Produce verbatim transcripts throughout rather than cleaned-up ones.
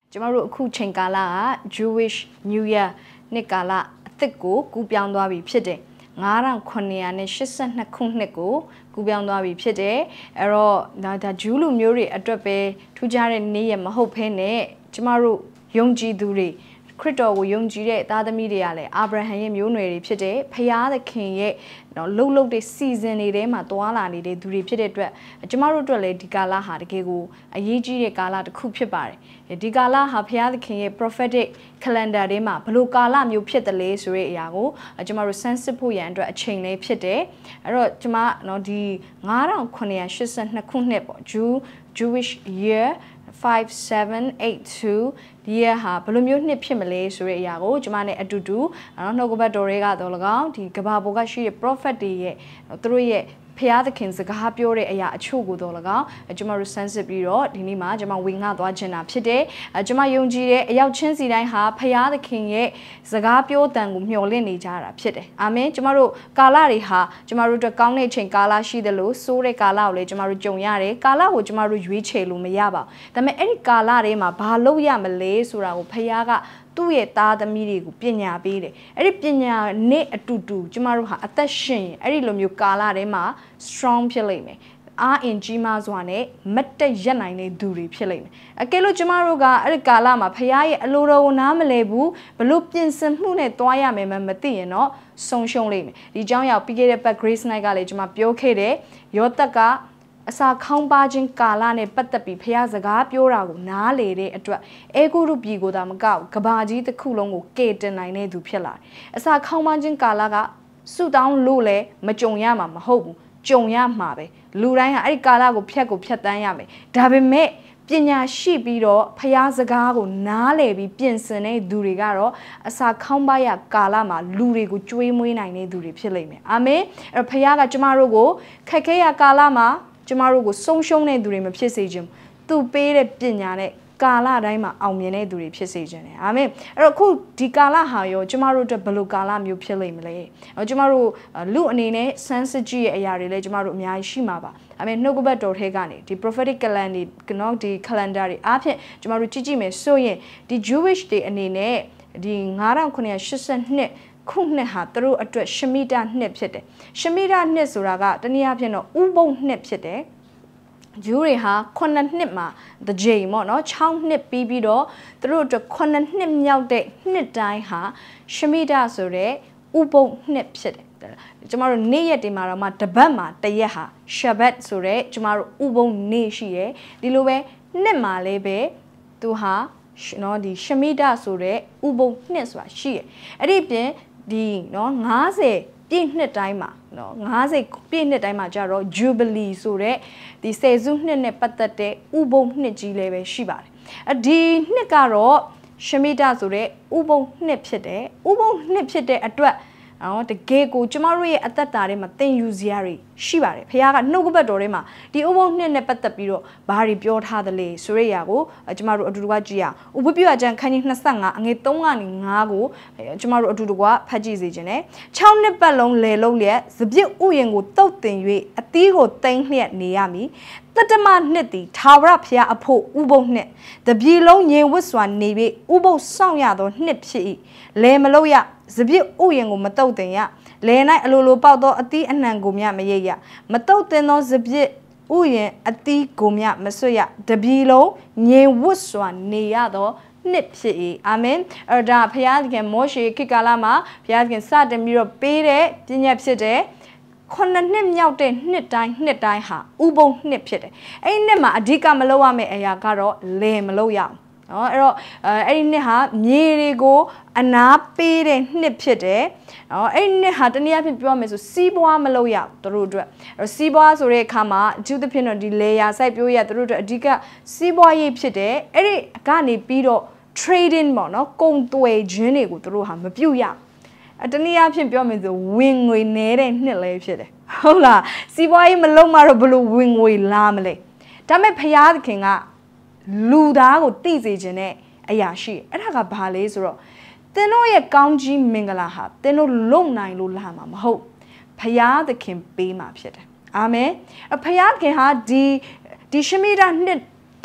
ကျမတို့အခုချိန်ကာလက Jewish New Year နှစ်ကာလအသစ်ကိုကူးပြောင်းသွားပြီဖြစ်တယ်၅ထောင်ခုနှစ်ရာနဲ့ရှစ်ဆယ့်နှစ်ခုနှစ်ကိုကူးပြောင်းသွားပြီဖြစ်တယ်အဲ့တော့ဒါဒါဂျူးလူမျိုးတွေအတွက်ပဲထူးခြားတဲ့နေ့ရက်မဟုတ်ဘဲနဲ့ကျမတို့ယုံကြည်သူတွေခရစ်တော်ကိုယုံကြည်တဲ့သားသမီးတွေကလည်းအာဗြဟံရဲ့မျိုးနွယ်တွေဖြစ်တဲ့ဖယားသခင်ရဲ့နော်လှုပ်လှုပ်တဲ့စီဇန်တွေထဲမှာတွာလာနေတဲ့သူတွေဖြစ်တဲ့အတွက်ကျမတို့အတွက်လည်းဒီကာလဟာတကယ်ကိုအရေးကြီးတဲ့ကာလတစ်ခုဖြစ်ပါတယ်ဒီကာလဟာဖယားသခင်ရဲ့ prophetic calendar ထဲမှာဘယ်လိုကာလမျိုးဖြစ်တယ်လဲဆိုတဲ့အရာကိုကျမတို့ဆန်းစစ်ဖို့ရန်အတွက်အချိန်လေးဖြစ်တယ်အဲ့တော့ကျမနော်ဒီ၅ထောင်ခုနှစ်ရာရှစ်ဆယ့်နှစ်ခုနှစ်ပေါ့ Jew Jewish year five seven eight two ဒီရဟာဘယ်လိုမျိုးနှစ်ဖြစ်မလဲဆိုတဲ့အရာကိုကျမနဲ့အတူတူနော်နှုတ်ကပတ်တော်တွေကတော့၎င်းဒီကဘာပေါ်ကရှိတဲ့ prophet တွေရဲ့သူတို့ရဲ့ဖျားသခင်စကားပြောတဲ့အရာအချို့ကိုတော့၎င်းကျမတို့ဆန်းစစ်ပြီးတော့ဒီနေ့မှာကျမဝင်ငှသွားခြင်းတာဖြစ်တယ်ကျမယုံကြည်တဲ့အရောက်ချင်းစီတိုင်းဟာဖျားသခင်ရဲ့စကားပြောတန်ကိုမျှော်လင့်နေကြတာဖြစ်တယ်အာမင်ကျမတို့ကာလတွေဟာကျမတို့အတွက်ကောင်းတဲ့အချိန်ကာလရှိတယ်လို့ဆိုးတဲ့ကာလကိုလည်းကျမတို့ကြုံရတယ်ကာလကိုကျမတို့ရွေးချယ်လို့မရပါဘူးဒါပေမဲ့အဲ့ဒီကာလတွေမှာဘာလုပ်ရမလဲဆိုတာကိုဖျားကသူ့ရဲ့သားသမီးတွေကိုပညာပေးတယ်အဲ့ဒီပညာနဲ့အတူတူကျမတို့ဟာအသက်ရှင်အဲ့ဒီလိုမျိုးကာလထဲမှာ strong ဖြစ်လိမ့်မယ်အားအင်ကြီးမားစွာနဲ့မတ်တက်ရက်နိုင်တဲ့သူတွေဖြစ်လိမ့်မယ်အကယ်လို့ကျမတို့ကအဲ့ဒီကာလမှာဖခင်ရဲ့အလိုတော်ကိုနားမလည်ဘူးဘလို့ပြင်ဆင်မှုနဲ့တွားရမယ်မသိရင်တော့ဆုံးရှုံးလိမ့်မယ်ဒီအကြောင်းအရာပြီးခဲ့တဲ့ပတ် Grace Night ကလည်းကျမပြောခဲ့တယ်ယောသက်က အစာခေါင်းပါခြင်းကာလနဲ့ပတ်သက်ပြီးဖခင်စကားပြောတာကိုနားလေတဲ့အတွက်အေဂုရုပြည်ကိုသာမကောက်ကဘာကြီးတစ်ခုလုံးကိုကယ်တင်နိုင်တဲ့သူဖြစ်လာတယ်အစာခေါင်းပါခြင်းကာလကဆုတောင်းလို့လည်းမကြုံရမှာမဟုတ်ဘူးကြုံရမှာပဲလူတိုင်းဟာအဲ့ဒီကာလကိုဖြတ်ကိုဖြတ်တန်းရမယ်ဒါပေမဲ့ပညာရှိပြီးတော့ဖျားစကားကိုနားလည်ပြီးပြင်ဆင်တဲ့သူတွေကတော့အစာခေါင်းပါရကာလမှာလူတွေကိုကြွေးမွေးနိုင်တဲ့သူတွေဖြစ်လိမ့်မယ်အာမင်အဲ့တော့ဖျားကကျမတို့ကိုခက်ခဲရကာလမှာကျမတို့ကိုဆုံးရှုံးတဲ့သူတွေမဖြစ်စေချင်သူပေးတဲ့ပညာနဲ့ကာလတိုင်းမှာအောင်မြင်တဲ့သူတွေဖြစ်စေချင်တယ်အာမင်အဲ့တော့ခုဒီကာလဟာရောကျမတို့အတွက်ဘယ်လိုကာလမျိုးဖြစ်လိမ့်မလဲအဲ့ကျမတို့လူအနေနဲ့စမ်းစစ်ကြည့်ရဲ့အရာတွေလည်းကျမတို့အများကြီးရှိမှာပါအာမင်နှုတ်ကပတ်တော်ထဲကနေဒီ prophetic calendar နော်ဒီ calendar တွေအားဖြင့်ကျမတို့ကြည့်ကြည့်မယ်ဆိုရင်ဒီ Jewish တွေအနေနဲ့ဒီ၅ထောင်ခုနှစ်ရာရှစ်ဆယ့်နှစ်ခုနှစ်ဟာသူတို့အတွက်ရှမိတာနှစ်ဖြစ်တယ်ရှမိတာနှစ်ဆိုတာကတနည်းအားဖြင့်တော့ဥပုံနှစ်ဖြစ်တယ်ဂျူးတွေဟာခုနှစ်နှစ်မှာတကြိမ်ပေါ့နော်၆နှစ်ပြီးပြီးတော့သူတို့အတွက်ခုနှစ်နှစ်မြောက်တဲ့နှစ်တိုင်းဟာရှမိတာဆိုတဲ့ဥပုံနှစ်ဖြစ်တယ်ကျမတို့နေ့ရက်တွေမှာတော့မှတပတ်မှာတရက်ဟာရှဘတ်ဆိုတဲ့ကျမတို့ဥပုံနေ့ရှိတယ်ဒီလိုပဲနှစ်မှာလည်းပဲသူဟာနော်ဒီရှမိတာဆိုတဲ့ဥပုံနှစ်ဆိုတာရှိတယ်အဲ့ဒီပြင်ဒီနော်၅၀ပြည့်နှစ်တိုင်းမှာနော်၅၀ပြည့်နှစ်တိုင်းမှာကြတော့ Jubilee ဆိုတဲ့ဒီဆယ်စုနှစ်နဲ့ပတ်သက်တဲ့ဥပုံနှစ်ကြီးလည်းပဲရှိပါတယ်အဒီနှစ်ကတော့ရှမိတာဆိုတဲ့ဥပုံနှစ်ဖြစ်တယ်ဥပုံနှစ်ဖြစ်တဲ့အတွက်နော်တကယ်ကိုကျမတို့ရဲ့အသက်တာထဲမှာသင်ယူစရာတွေရှိပါတယ်ဖခင်ကနှုတ်ကပတ်တော်ထဲမှာဒီဥပုံနှစ်နဲ့ပတ်သက်ပြီးတော့ဘာတွေပြောထားသလဲဆိုတဲ့အရာကိုကျမတို့အတူတူကကြည့်ရအောင်ဥပပျော်ကျမ်းခန်းကြီး၂၅အငယ်၃ကနေ၅ကိုကျမတို့အတူတူကဖတ်ကြည့်စေခြင်းနဲ့၆နှစ်ပတ်လုံးလေလုံးလျက်စပြစ်ဥယျာဉ်ကိုတုတ်တင်၍အသီးကိုတိမ့်လျက်နေရမည်တတမနှစ်သည်ထာဝရဘုရားအဖို့ဥပုံနှစ်တပြည်လုံးငြိမ်ဝတ်စွာနေပြီးဥပုပ်ဆောင်ရသောနှစ်ဖြစ်၏လေမလို့ရစပြစ်ဥယျာဉ်ကိုမတုတ်တင်ရလေ၌အလိုလိုပေါက်သောအသီးအနှံကိုမြမရိပ်ရမတုတ်တင်သောစပြစ်ဥယျာဉ်အသီးကိုမြမဆွတ်ရတပြည်လုံးငြိမ်ဝတ်စွာနေရသောနှစ်ဖြစ်၏အာမင်အဲ့ဒါဘုရားသခင်မောရှေခေတ်ကာလမှာဘုရားသခင်စတင်ပြီးတော့ပေးတဲ့ပညာဖြစ်တဲ့ခုနှစ်နှစ်မြောက်တဲ့နှစ်တိုင်းနှစ်တိုင်းဟာဥပုံနှစ်ဖြစ်တယ်အဲ့ဒီနှစ်မှာအဓိကမလုပ်ရမယ့်အရာကတော့လေမလုပ်ရအောင်နော်အဲ့တော့အဲ့ဒီနှစ်ဟာမြေတွေကိုအနာပေးတဲ့နှစ်ဖြစ်တယ်နော်အဲ့ဒီနှစ်ဟာတနည်းအားဖြင့်ပြောရမယ်ဆိုစီးပွားမလုပ်ရသူတို့အတွက်အဲ့စီးပွားဆိုတဲ့အခါမှာအထူးသဖြင့်တော့ဒီလေယာစိုက်ပျိုးရသူတို့အတွက်အဓိကစီးပွားရေးဖြစ်တယ်အဲ့ဒီကနေပြီးတော့ trading ပေါ့နော်ကုန်သွယ်ခြင်းတွေကိုသူတို့ဟာမပြုတ်ရအတနည်းအားဖြင့်ပြောမယ်ဆိုဝင်ငွေနေတဲ့နှစ်လည်းဖြစ်တယ်ဟုတ်လားစီးပွားရေးမလုပ်မှတော့ဘလို့ဝင်ငွေလာမလဲဒါပေမဲ့ဘုရားသခင်ကလူသားကိုသိစေခြင်းနဲ့အရာရှိအဲ့ဒါကဘာလဲဆိုတော့သင်တို့ရဲ့ကောင်းကြီးမင်္ဂလာဟာသင်တို့လုံနိုင်လို့လာမှာမဟုတ်ဘုရားသခင်ပေးမှာဖြစ်တယ်အာမင်ဘုရားသခင်ဟာဒီဒီရှမိတာနှစ်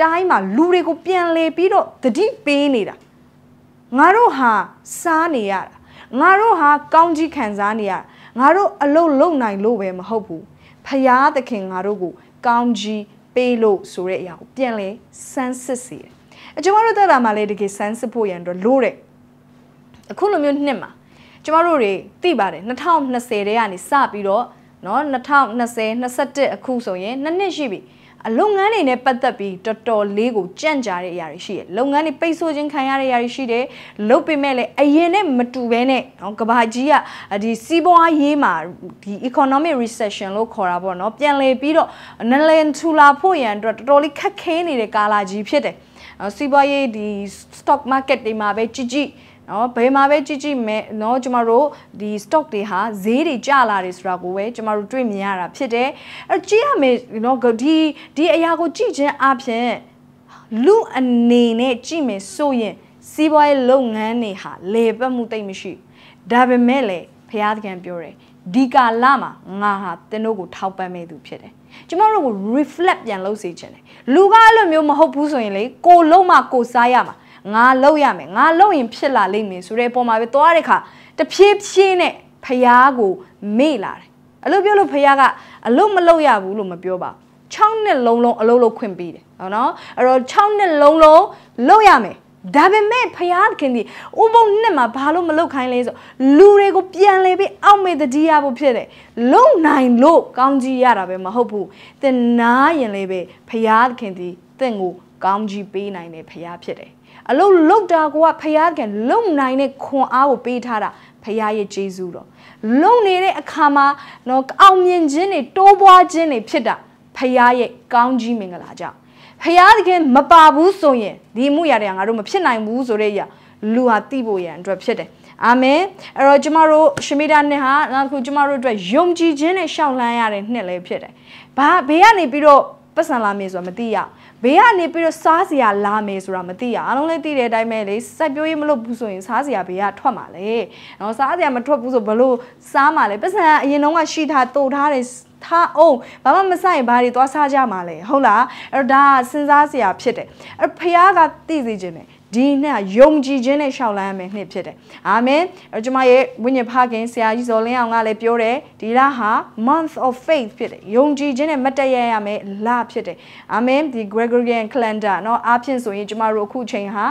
တိုင်းမှာလူတွေကိုပြန်လဲပြီးတော့တတိပေးနေတာငါတို့ဟာစားနေရတာငါတို့ဟာကောင်းကြီးခံစားနေရငါတို့အလုံးလုံးနိုင်လို့ပဲမဟုတ်ဘူးဖယားသခင်ငါတို့ကိုကောင်းကြီးပေးလို့ဆိုတဲ့အရာကိုပြန်လဲစမ်းစစ်စေတယ်အကျွန်တော်တို့တက်တာမှလည်းတကယ်စမ်းစစ်ဖို့ရန်တော့လို့တဲ့အခုလိုမျိုးနှစ်မှာကျမတို့တွေသိပါတယ်၂၀၂၀ထဲကနေစပြီးတော့နော်၂၀၂၀ ၂၁အခုဆိုရင်နှစ်နှစ်ရှိပြီအလုပ်ငန်းတွေနဲ့ပတ်သက်ပြီးတော်တော်လေးကိုကြန့်ကြာတဲ့အရာတွေရှိတယ်လုပ်ငန်းတွေပိတ်ဆို့ခြင်းခံရတဲ့အရာတွေရှိတယ်လုပ်ပေမဲ့လည်းအရင်နဲ့မတူဘဲနဲ့နော်ကဘာကြီးကဒီစီးပွားရေးမှာဒီ economic recession လို့ခေါ်တာပေါ့နော်ပြန်လည်ပြီးတော့နလန်ထူလာဖို့ရန်အတွက်တော်တော်လေးခက်ခဲနေတဲ့ကာလကြီးဖြစ်တယ်စီးပွားရေးဒီ stock market တွေမှာပဲကြည့်ကြည့်နော်ဘယ်မှာပဲကြည့်ကြည့်မဲ့နော်ကျမတို့ဒီ stock တွေဟာဈေးတွေကျလာတယ်ဆိုတာကိုပဲကျမတို့တွေ့မြင်ရတာဖြစ်တယ်အဲကြည့်ရမယ်နော်ဒီဒီအရာကိုကြည့်ခြင်းအပြင်လူအနေနဲ့ကြည့်မယ်ဆိုရင်စီးပွားရေးလုပ်ငန်းတွေဟာလေပတ်မှုတိတ်မရှိဒါပေမဲ့လေဖျားသခင်ပြောတယ်ဒီကာလမှာငါဟာတင်းတို့ကိုထောက်ပံ့မဲ့သူဖြစ်တယ်ကျမတို့ကို reflect ပြန်လုပ်စေချင်တယ်လူကအဲ့လိုမျိုးမဟုတ်ဘူးဆိုရင်လေကိုလုံးမကိုစားရမှာငါလှုပ်ရမယ်ငါလှုပ်ရင်ဖြစ်လာလိမ့်မယ်ဆိုတဲ့ပုံမှာပဲသွားတဲ့ခါတဖြည်းဖြည်းနဲ့ဖယားကိုမေ့လာတယ်အလုပ်ပြောလို့ဖယားကအလုပ်မလုပ်ရဘူးလို့မပြောပါ၆နှစ်လုံးလုံးအလုပ်လုပ်ခွင့်ပေးတယ်ဟုတ်နော်အဲ့တော့၆နှစ်လုံးလုံးလုပ်ရမယ်ဒါပေမဲ့ဖယားခင်ဒီဥပုံနှစ်မှာဘာလို့မလုပ်ခိုင်းလဲဆိုလူတွေကိုပြန်လဲပြီးအောက်မေ့တတိယဖို့ဖြစ်တယ်လုံနိုင်လို့ကောင်းကြီးရတာပဲမဟုတ်ဘူးတင်နာရင်လည်းပဲဖယားခင်ဒီတင့်ကိုကောင်းကြီးပေးနိုင်တယ်ဖယားဖြစ်တယ်အလုံးလောက်တာကဖယားကလုံနိုင်တဲ့ခွန်အားကိုပေးထားတာဖယားရဲ့ကျေးဇူးတော်လုံနေတဲ့အခါမှာနော်အောင်မြင်ခြင်းတွေတိုးပွားခြင်းတွေဖြစ်တာဖယားရဲ့ကောင်းကြီးမင်္ဂလာကြောင့်ဖယားကမပါဘူးဆိုရင်ဒီမှုရတဲ့ငါတို့မဖြစ်နိုင်ဘူးဆိုတဲ့အရာလူဟာသိဖို့ရန်အတွက်ဖြစ်တယ်အာမင်အဲ့တော့ကျမတို့ရှမိတာနှစ်ဟာနောက်တစ်ခုကျမတို့အတွက်ယုံကြည်ခြင်းနဲ့ရှောက်လန်းရတဲ့နှစ်လည်းဖြစ်တယ်ဘာဘေးကနေပြီးတော့ပတ်စံလာမယ်ဆိုတာမသိရဘေးကနေပြီးတော့စားစရာလာမယ်ဆိုတာမသိရအားလုံးလည်းသိတဲ့အတိုင်းပဲလေစိုက်ပျိုးရေးမလုပ်ဘူးဆိုရင်စားစရာဘေးကထွက်မှာလေနော်စားစရာမထွက်ဘူးဆိုဘလို့စားမှာလဲပတ်စံအရင်တော့ကရှိထားတိုးထားတယ်ထားအောင်ဘာမှမဆိုင်ဘာတွေသွားစားကြမှာလဲဟုတ်လားအဲ့တော့ဒါစဉ်းစားစရာဖြစ်တယ်အဲ့ဖခင်ကသိစေခြင်းနဲ့ဒီနှစ်ယုံကြည်ခြင်းနဲ့ရှောက်လန်းရမယ်နှစ်ဖြစ်တယ်အာမင်အဲ့ကျွန်မရဲ့ဝိညာဉ်ဖခင်ဆရာကြီးဇော်လင်းအောင်ကလည်းပြောတယ်ဒီလဟာ month of faith ဖြစ်တယ်ယုံကြည်ခြင်းနဲ့မတည့်ရရမယ်လဖြစ်တယ်အာမင်ဒီ Gregorian calendar เนาะအားဖြင့်ဆိုရင်ကျွန်မတို့အခုချိန်ဟာ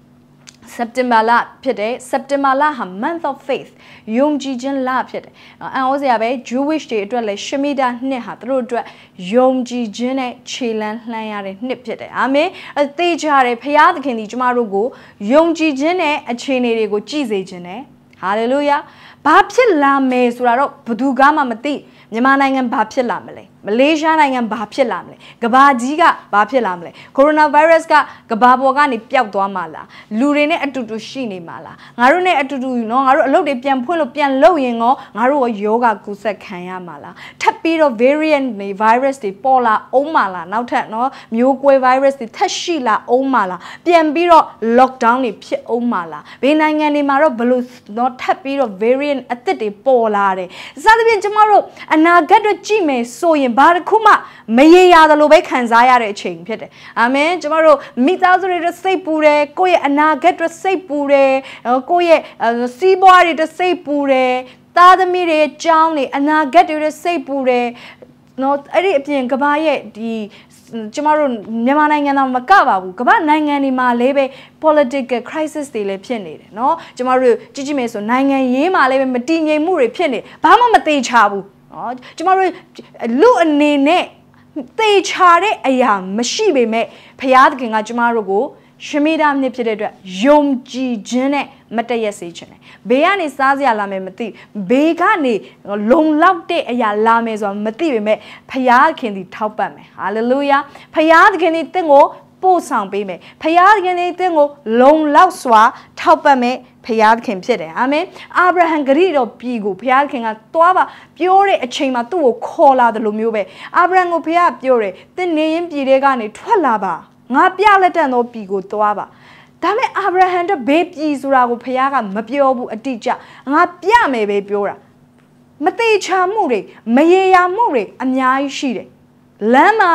September လဖြစ်တယ် September လဟာ month of faith ယုံကြည်ခြင်းလဖြစ်တယ်အန်ဩစရာပဲ Jewish တွေအတွက်လည်းရှမိတာနှစ်ဟာသူတို့အတွက်ယုံကြည်ခြင်းနဲ့ခြေလန်းလှမ်းရတဲ့နှစ်ဖြစ်တယ်အာမင်အသေးချတယ်ဖခင်သခင်ဒီကျမတို့ကိုယုံကြည်ခြင်းနဲ့အခြေအနေတွေကိုကြည်စေခြင်းနဲ့ Hallelujah ဘာဖြစ်လာမယ်ဆိုတာတော့ဘယ်သူကမှမသိမြန်မာနိုင်ငံဘာဖြစ်လာမလဲမလေးရှားနိုင်ငံဘာဖြစ်လာမလဲကဘာကြီးကဘာဖြစ်လာမလဲကိုရိုနာဗိုင်းရပ်စ်ကကဘာပေါ်ကနေပျောက်သွားမှာလားလူတွေနဲ့အတူတူရှိနေမှာလားငါတို့နဲ့အတူတူเนาะငါတို့အလုပ်တွေပြန်ဖွင့်လို့ပြန်လုပ်ရင်ရောငါတို့ရောယောဂကူးစက်ခံရမှာလားထပ်ပြီးတော့ variant တွေ virus တွေပေါ်လာအောင်မှာလားနောက်ထပ်เนาะမျိုးကွဲ virus တွေထပ်ရှိလာအောင်မှာလားပြန်ပြီးတော့ lockdown တွေဖြစ်အောင်မှာလားဘယ်နိုင်ငံတွေမှာတော့ဘလို့เนาะထပ်ပြီးတော့ variant အသစ်တွေပေါ်လာတယ်စသဖြင့်ကျမတို့အနာဂတ်တွေကြည့်မယ်ဆိုရင်ဘာတစ်ခုမှမရေရာသလိုပဲခံစားရတဲ့အချိန်ဖြစ်တယ်အာမင်ကျမတို့မိသားစုတွေအတွက်စိတ်ပူတယ်ကိုယ့်ရဲ့အနာဂတ်အတွက်စိတ်ပူတယ်ကိုယ့်ရဲ့စီးပွားတွေအတွက်စိတ်ပူတယ်သားသမီးတွေရဲ့ကြောင်းတွေအနာဂတ်တွေအတွက်စိတ်ပူတယ်နော်အဲ့ဒီအပြင်ကမ္ဘာရဲ့ဒီကျမတို့မြန်မာနိုင်ငံသားမကပါဘူးကမ္ဘာနိုင်ငံတွေမှာလည်းပဲ political crisis တွေလည်းဖြစ်နေတယ်เนาะကျမတို့ကြည့်ကြည့်မယ်ဆိုနိုင်ငံရေးမှာလည်းပဲမတည်ငြိမ်မှုတွေဖြစ်နေဘာမှမသေးချဘူးเนาะကျမတို့လူအနေနဲ့သေချာတဲ့အရာမရှိပေမဲ့ဖျားသခင်ကကျမတို့ကိုရှမိတာနှစ်ဖြစ်တဲ့အတွက်ယုံကြည်ခြင်းနဲ့မတည့်ရစေခြင်းနဲ့ဘေးကနေစားစရာလာမယ်မသိဘေးကနေလုံလောက်တဲ့အရာလာမယ်ဆိုတာမသိပေမဲ့ဖျားသခင်ဒီထောက်ပတ်မယ်ဟာလေလုယာဖျားသခင်ဒီတင့်ကိုပို့ဆောင်ပေးမယ်ဖျားသခင်ဒီတင့်ကိုလုံလောက်စွာထောက်ပတ်မယ်ဖျားသခင်ဖြစ်တယ်အာမင်အာဗြဟံဂရိတော်ပြည်ကိုဖျားသခင်ကသွားပါပြောတဲ့အချိန်မှာသူ့ကိုခေါ်လာတယ်လို့မျိုးပဲအာဗြဟံကိုဖျားပြောတယ်သင်နေရင်ပြည်တွေကနေထွက်လာပါငါပြလက်တန်သောပြည်ကိုသွားပါဒါမဲ့အာဗြဟံတို့ဘေးပြည်ဆိုတာကိုဖခင်ကမပြောဘူးအတိအကျငါပြမယ်ပဲပြောတာမသေးချာမှုတွေမရေရာမှုတွေအများကြီးရှိတယ်လမ်းမှာ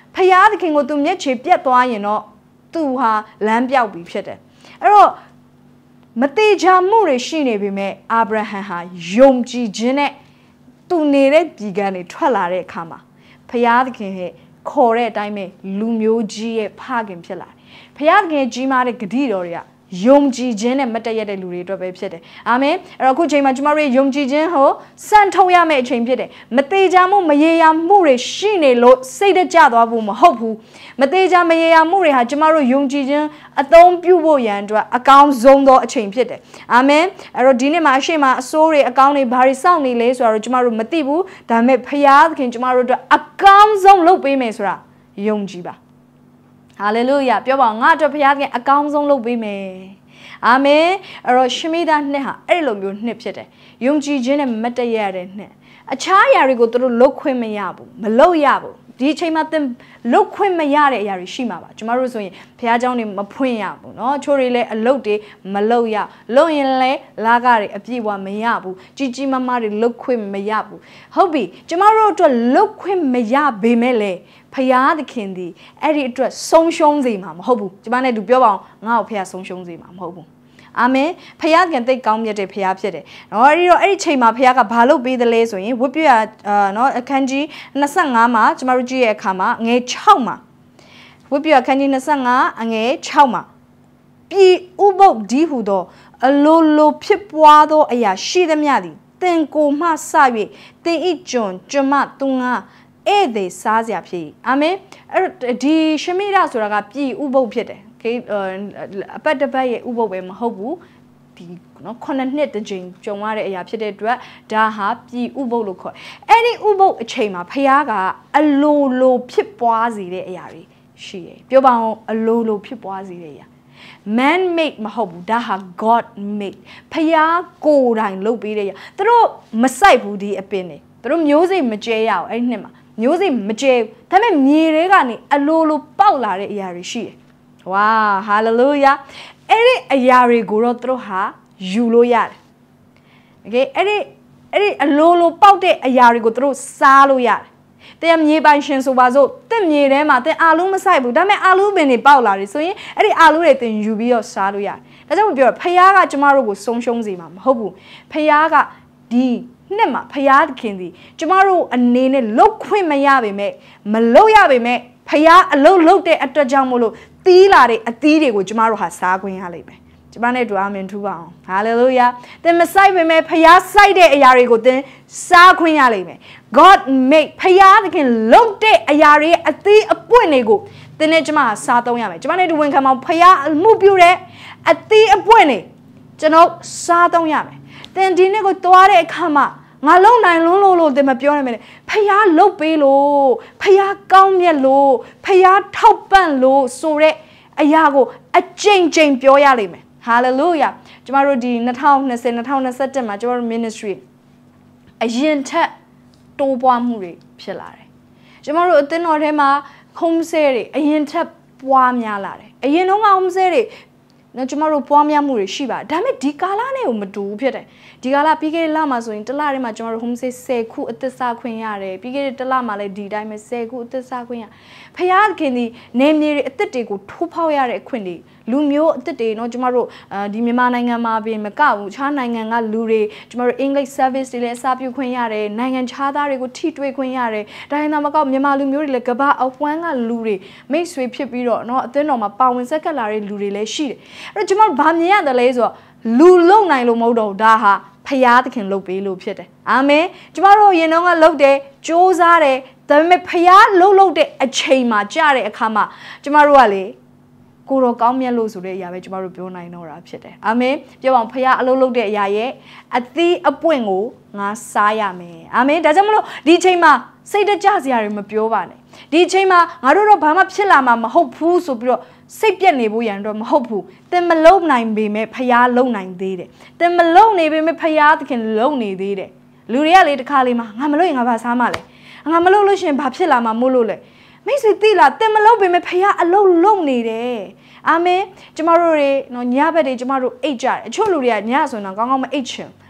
ဖယားသခင်ကိုသူမျက်ခြေပြတ်သွားရင်တော့သူဟာလမ်းပြောက်ပြီးဖြစ်တယ်အဲ့တော့မတိချာမှုတွေရှိနေပေမဲ့အာဗြဟံဟာယုံကြည်ခြင်းနဲ့သူနေတဲ့ပြည်ကနေထွက်လာတဲ့အခါမှာဖယားသခင်ရဲ့ခေါ်တဲ့အတိုင်းပဲလူမျိုးကြီးရဲ့ဖခင်ဖြစ်လာတယ်ဖယားသခင်ကြီးမားတဲ့ဂတိတော်တွေကယုံကြည်ခြင်းနဲ့မတည့်ရတဲ့လူတွေအတွက်ပဲဖြစ်တယ်အာမင်အဲ့တော့အခုချိန်မှာကျမတို့ယုံကြည်ခြင်းဟိုစံထုံရမယ့်အချိန်ဖြစ်တယ်မသေးချာမှုမရေရာမှုတွေရှိနေလို့စိတ်တကြသွားဖို့မဟုတ်ဘူးမသေးချာမရေရာမှုတွေဟာကျမတို့ယုံကြည်ခြင်းအသုံးပြုဖို့ရန်အတွက်အကောင်းဆုံးသောအချိန်ဖြစ်တယ်အာမင်အဲ့တော့ဒီနေ့မှာအရှိမအစိုးတွေအကောင်းတွေဘာတွေစောင့်နေလဲဆိုတော့ကျမတို့မသိဘူးဒါပေမဲ့ဖယားသခင်ကျမတို့အတွက်အကောင်းဆုံးလုပ်ပေးမယ်ဆိုတာယုံကြည်ပါဟာလေလုယာပြောပါငါအတွက်ဖယားသခင်အကောင်းဆုံးလုပ်ပေးမယ်အာမင်အဲ့တော့ရှမိဒနှစ်ဟာအဲ့လိုမျိုးနှစ်ဖြစ်တယ်ယုံကြည်ခြင်းနဲ့မတည့်ရတဲ့နှစ်အခြားအရာတွေကိုသူတို့လုတ်ခွင့်မရဘူးမလုတ်ရဘူးဒီအချိန်မှာသင်လုတ်ခွင့်မရတဲ့အရာတွေရှိမှာပါကျမတို့ဆိုရင်ဘုရားကျောင်းတွေမဖွင့်ရဘူးเนาะချိုးတွေလည်းအလုတ်တွေမလုတ်ရလုတ်ရင်လည်းလာကတွေအပြည့်အဝမရဘူးကြီးကြီးမားမားတွေလုတ်ခွင့်မရဘူးဟုတ်ပြီကျမတို့အတွက်လုတ်ခွင့်မရပေမဲ့လေဖယားသခင်ဒီအဲ့ဒီအတွက်ဆုံးရှုံးစေမှာမဟုတ်ဘူးကျမနဲ့သူပြောပါအောင်ငါ့ကိုဖယားဆုံးရှုံးစေမှာမဟုတ်ဘူးအာမင်ဖယားကတိတ်ကောင်းမြတ်တဲ့ဖယားဖြစ်တယ်။နော်အဲ့ဒီတော့အဲ့ဒီချိန်မှာဖယားကဘာလုပ်ပေးသလဲဆိုရင်ဝိပယအာနော်အခန်းကြီးtwenty-fiveမှာကျမတို့ကြည့်ရဲ့အခါမှာငွေsixမှာဝိပယအခန်းကြီးtwenty-fiveအငယ်sixမှာပြည်ဥပုပ်ဒီဟုသောအလိုလိုဖြစ်ပွားသောအရာရှိသမျှသည်တင်ကိုမှစ၍တင်ဤကျွန်ကျွန်မသူငါဧည့်သည်စားစရာဖြစ်၏အာမင်အဲ့ဒီရှမိရဆိုတာကပြည်ဥပုပ်ဖြစ်တယ်Okay အပတ်တစ်ပတ်ရဲ့ဥပုပ်ပဲမဟုတ်ဘူးဒီနော်ခုနှစ်နှစ်တစ်ချိန်ကြုံရတဲ့အရာဖြစ်တဲ့အတွက်ဒါဟာပြည်ဥပုပ်လို့ခေါ်အဲ့ဒီဥပုပ်အချိန်မှာဖခင်ကအလိုလိုဖြစ်ပွားစေတဲ့အရာတွေရှိတယ်ပြောပါအောင်အလိုလိုဖြစ်ပွားစေတဲ့အရာ man made မဟုတ်ဘူးဒါဟာ God made ဖခင်ကိုယ်တိုင်လုပ်ပေးတဲ့အရာသူတို့မစိုက်ဘူးဒီအပင်တွေသူတို့မျိုးစိတ်မကျဲရအောင်အဲ့ဒီနှစ်မှာမျိုးစိတ်မကျဲဒါပေမဲ့မြေတွေကနေအလိုလိုပေါက်လာတဲ့အရာတွေရှိတယ်ဝါဟာလေလုယာအဲ့ဒီအရာတွေကိုတော့သူတို့ဟာယူလို့ရတယ်โอเคအဲ့ဒီအဲ့ဒီအလိုလိုပေါက်တဲ့အရာတွေကိုသူတို့စားလို့ရတယ်တဲ့မြေပိုင်ရှင်ဆိုပါစို့တဲ့မြေထဲမှာတဲ့အာလူးမဆိုင်ဘူးဒါပေမဲ့အာလူးပင်တွေပေါက်လာတယ်ဆိုရင်အဲ့ဒီအာလူးတွေတင်ယူပြီးတော့စားလို့ရတယ်ဒါကြောင့်ပြောဖယားကကျမတို့ကိုဆုံးရှုံးစေမှာမဟုတ်ဘူးဖယားကဒီနှစ်မှာဖယားခင်သည်ကျမတို့အနေနဲ့လုတ်ခွင့်မရပေမဲ့မလုတ်ရပေမဲ့ဖယားအလုတ်လုတ်တဲ့အတွက်ကြောင့်မို့လို့တီးလာတဲ့အသီးတွေကိုကျမတို့ဟာစားခွင့်ရလိမ့်မယ်ကျမနဲ့တူအာမင်ထူပါအောင်ဟာလေလုယာသင်မဆိုင်ပေမဲ့ဖယားစိုက်တဲ့အရာတွေကိုသင်စားခွင့်ရလိမ့်မယ် God made ဖယားသခင်လုတ်တဲ့အရာတွေအသီးအပွင့်တွေကိုသင်နဲ့ကျမဟာစားသုံးရမယ်ကျမနဲ့တူဝင်ခံအောင်ဖယားအမှုပြုတဲ့အသီးအပွင့်တွေကျွန်တော်စားသုံးရမယ်သင်ဒီနေ့ကိုသွားတဲ့အခါမှာငါလုံနိုင်လုံးလို့လို့သင်မပြောနိုင်မယ်ဖယားလုတ်ပေးလို့ဖယားကောင်းမြတ်လို့ဖယားထောက်ပံ့လို့ဆိုတဲ့အရာကိုအကျဉ်းချင်းပြောရလိမ့်မယ် Hallelujah ကျမတို့ဒီtwenty twenty twenty twenty-oneမှာကျမတို့ ministry အရင်ထက်တိုးပွားမှုတွေဖြစ်လာတယ်ကျမတို့အသင်းတော်ထဲမှာ home sale တွေအရင်ထက်ပွားများလာတယ်အရင်တော့က home sale တွေနော်ကျမတို့ပွားများမှုတွေရှိပါဒါပေမဲ့ဒီကာလနဲ့ကိုမတူဘူးဖြစ်တယ်ဒီကာလပြီးခဲ့တဲ့လမှာဆိုရင်တစ်လထဲမှာကျမတို့ home stay tenခုအသက်စားခွင့်ရတယ်ပြီးခဲ့တဲ့တစ်လမှာလည်းဒီတိုင်းပဲtenခုအသက်စားခွင့်ရဖယားခင်ဒီနေမြေတွေအသက်တွေကိုထိုးဖောက်ရတဲ့အခွင့်တွေလူမျိုးအသက်တွေနော်ကျမတို့ဒီမြန်မာနိုင်ငံမှာပြင်မကဘူးခြားနိုင်ငံကလူတွေကျမတို့ English service တွေလည်းအစားပြုခွင့်ရတယ်နိုင်ငံခြားသားတွေကိုထိတွေ့ခွင့်ရတယ်ဒါရင်သာမကမြန်မာလူမျိုးတွေလည်းကမ္ဘာအဝှမ်းကလူတွေမိတ်ဆွေဖြစ်ပြီးတော့နော်အသင်းတော်မှာပါဝင်ဆက်ကပ်လာတဲ့လူတွေလည်းရှိတယ်အဲ့တော့ကျမတို့ဗာမြင်ရတယ်လဲဆိုတော့လူလုံနိုင်လို့မဟုတ်တော့ဒါဟာဖယားသခင်လုပ်ပေးလို့ဖြစ်တယ်အာမင်ကျမတို့ရင်တော့ကလုပ်တယ်စ조사တယ်ဒါပေမဲ့ဖယားလှုပ်လှုပ်တဲ့အချိန်မှာကြာတဲ့အခါမှာကျမတို့ကလေကိုရောကောင်းမြတ်လို့ဆိုတဲ့အရာပဲကျမတို့ပြောနိုင်တော့တာဖြစ်တယ်အာမင်ပြောပါအောင်ဖယားအလုပ်လုပ်တဲ့အရာရဲ့အသီးအပွင့်ကိုငါစားရမယ်အာမင်ဒါကြောင့်မလို့ဒီအချိန်မှာစိတ်တကြစရာတွေမပြောပါနဲ့ဒီအချိန်မှာငါတို့တော့ဘာမှဖြစ်လာမှာမဟုတ်ဘူးဆိုပြီးတော့စိတ်ပြက်နေဖို့ရန်တော့မဟုတ်ဘူးသင်မလုံနိုင်ပေမဲ့ဖယားလုံနိုင်သေးတယ်သင်မလုံနေပေမဲ့ဖယားသခင်လုံနေသေးတယ်လူတွေကလေတစ်ခါလေးမှာငါမလုံရင်ငါဘာစားမှာလဲငါမလုံလို့ရှင်ဘာဖြစ်လာမှာမို့လို့လဲမိတ်ဆွေသိလားသင်မလုံပေမဲ့ဖယားအလုံလုံနေတယ်အာမင်ကျမတို့တွေနော်ညဘက်တွေကျမတို့အိတ်ကြတယ်အချို့လူတွေကညဆိုရင်တော့ကောင်းကောင်းမအိတ်ချင်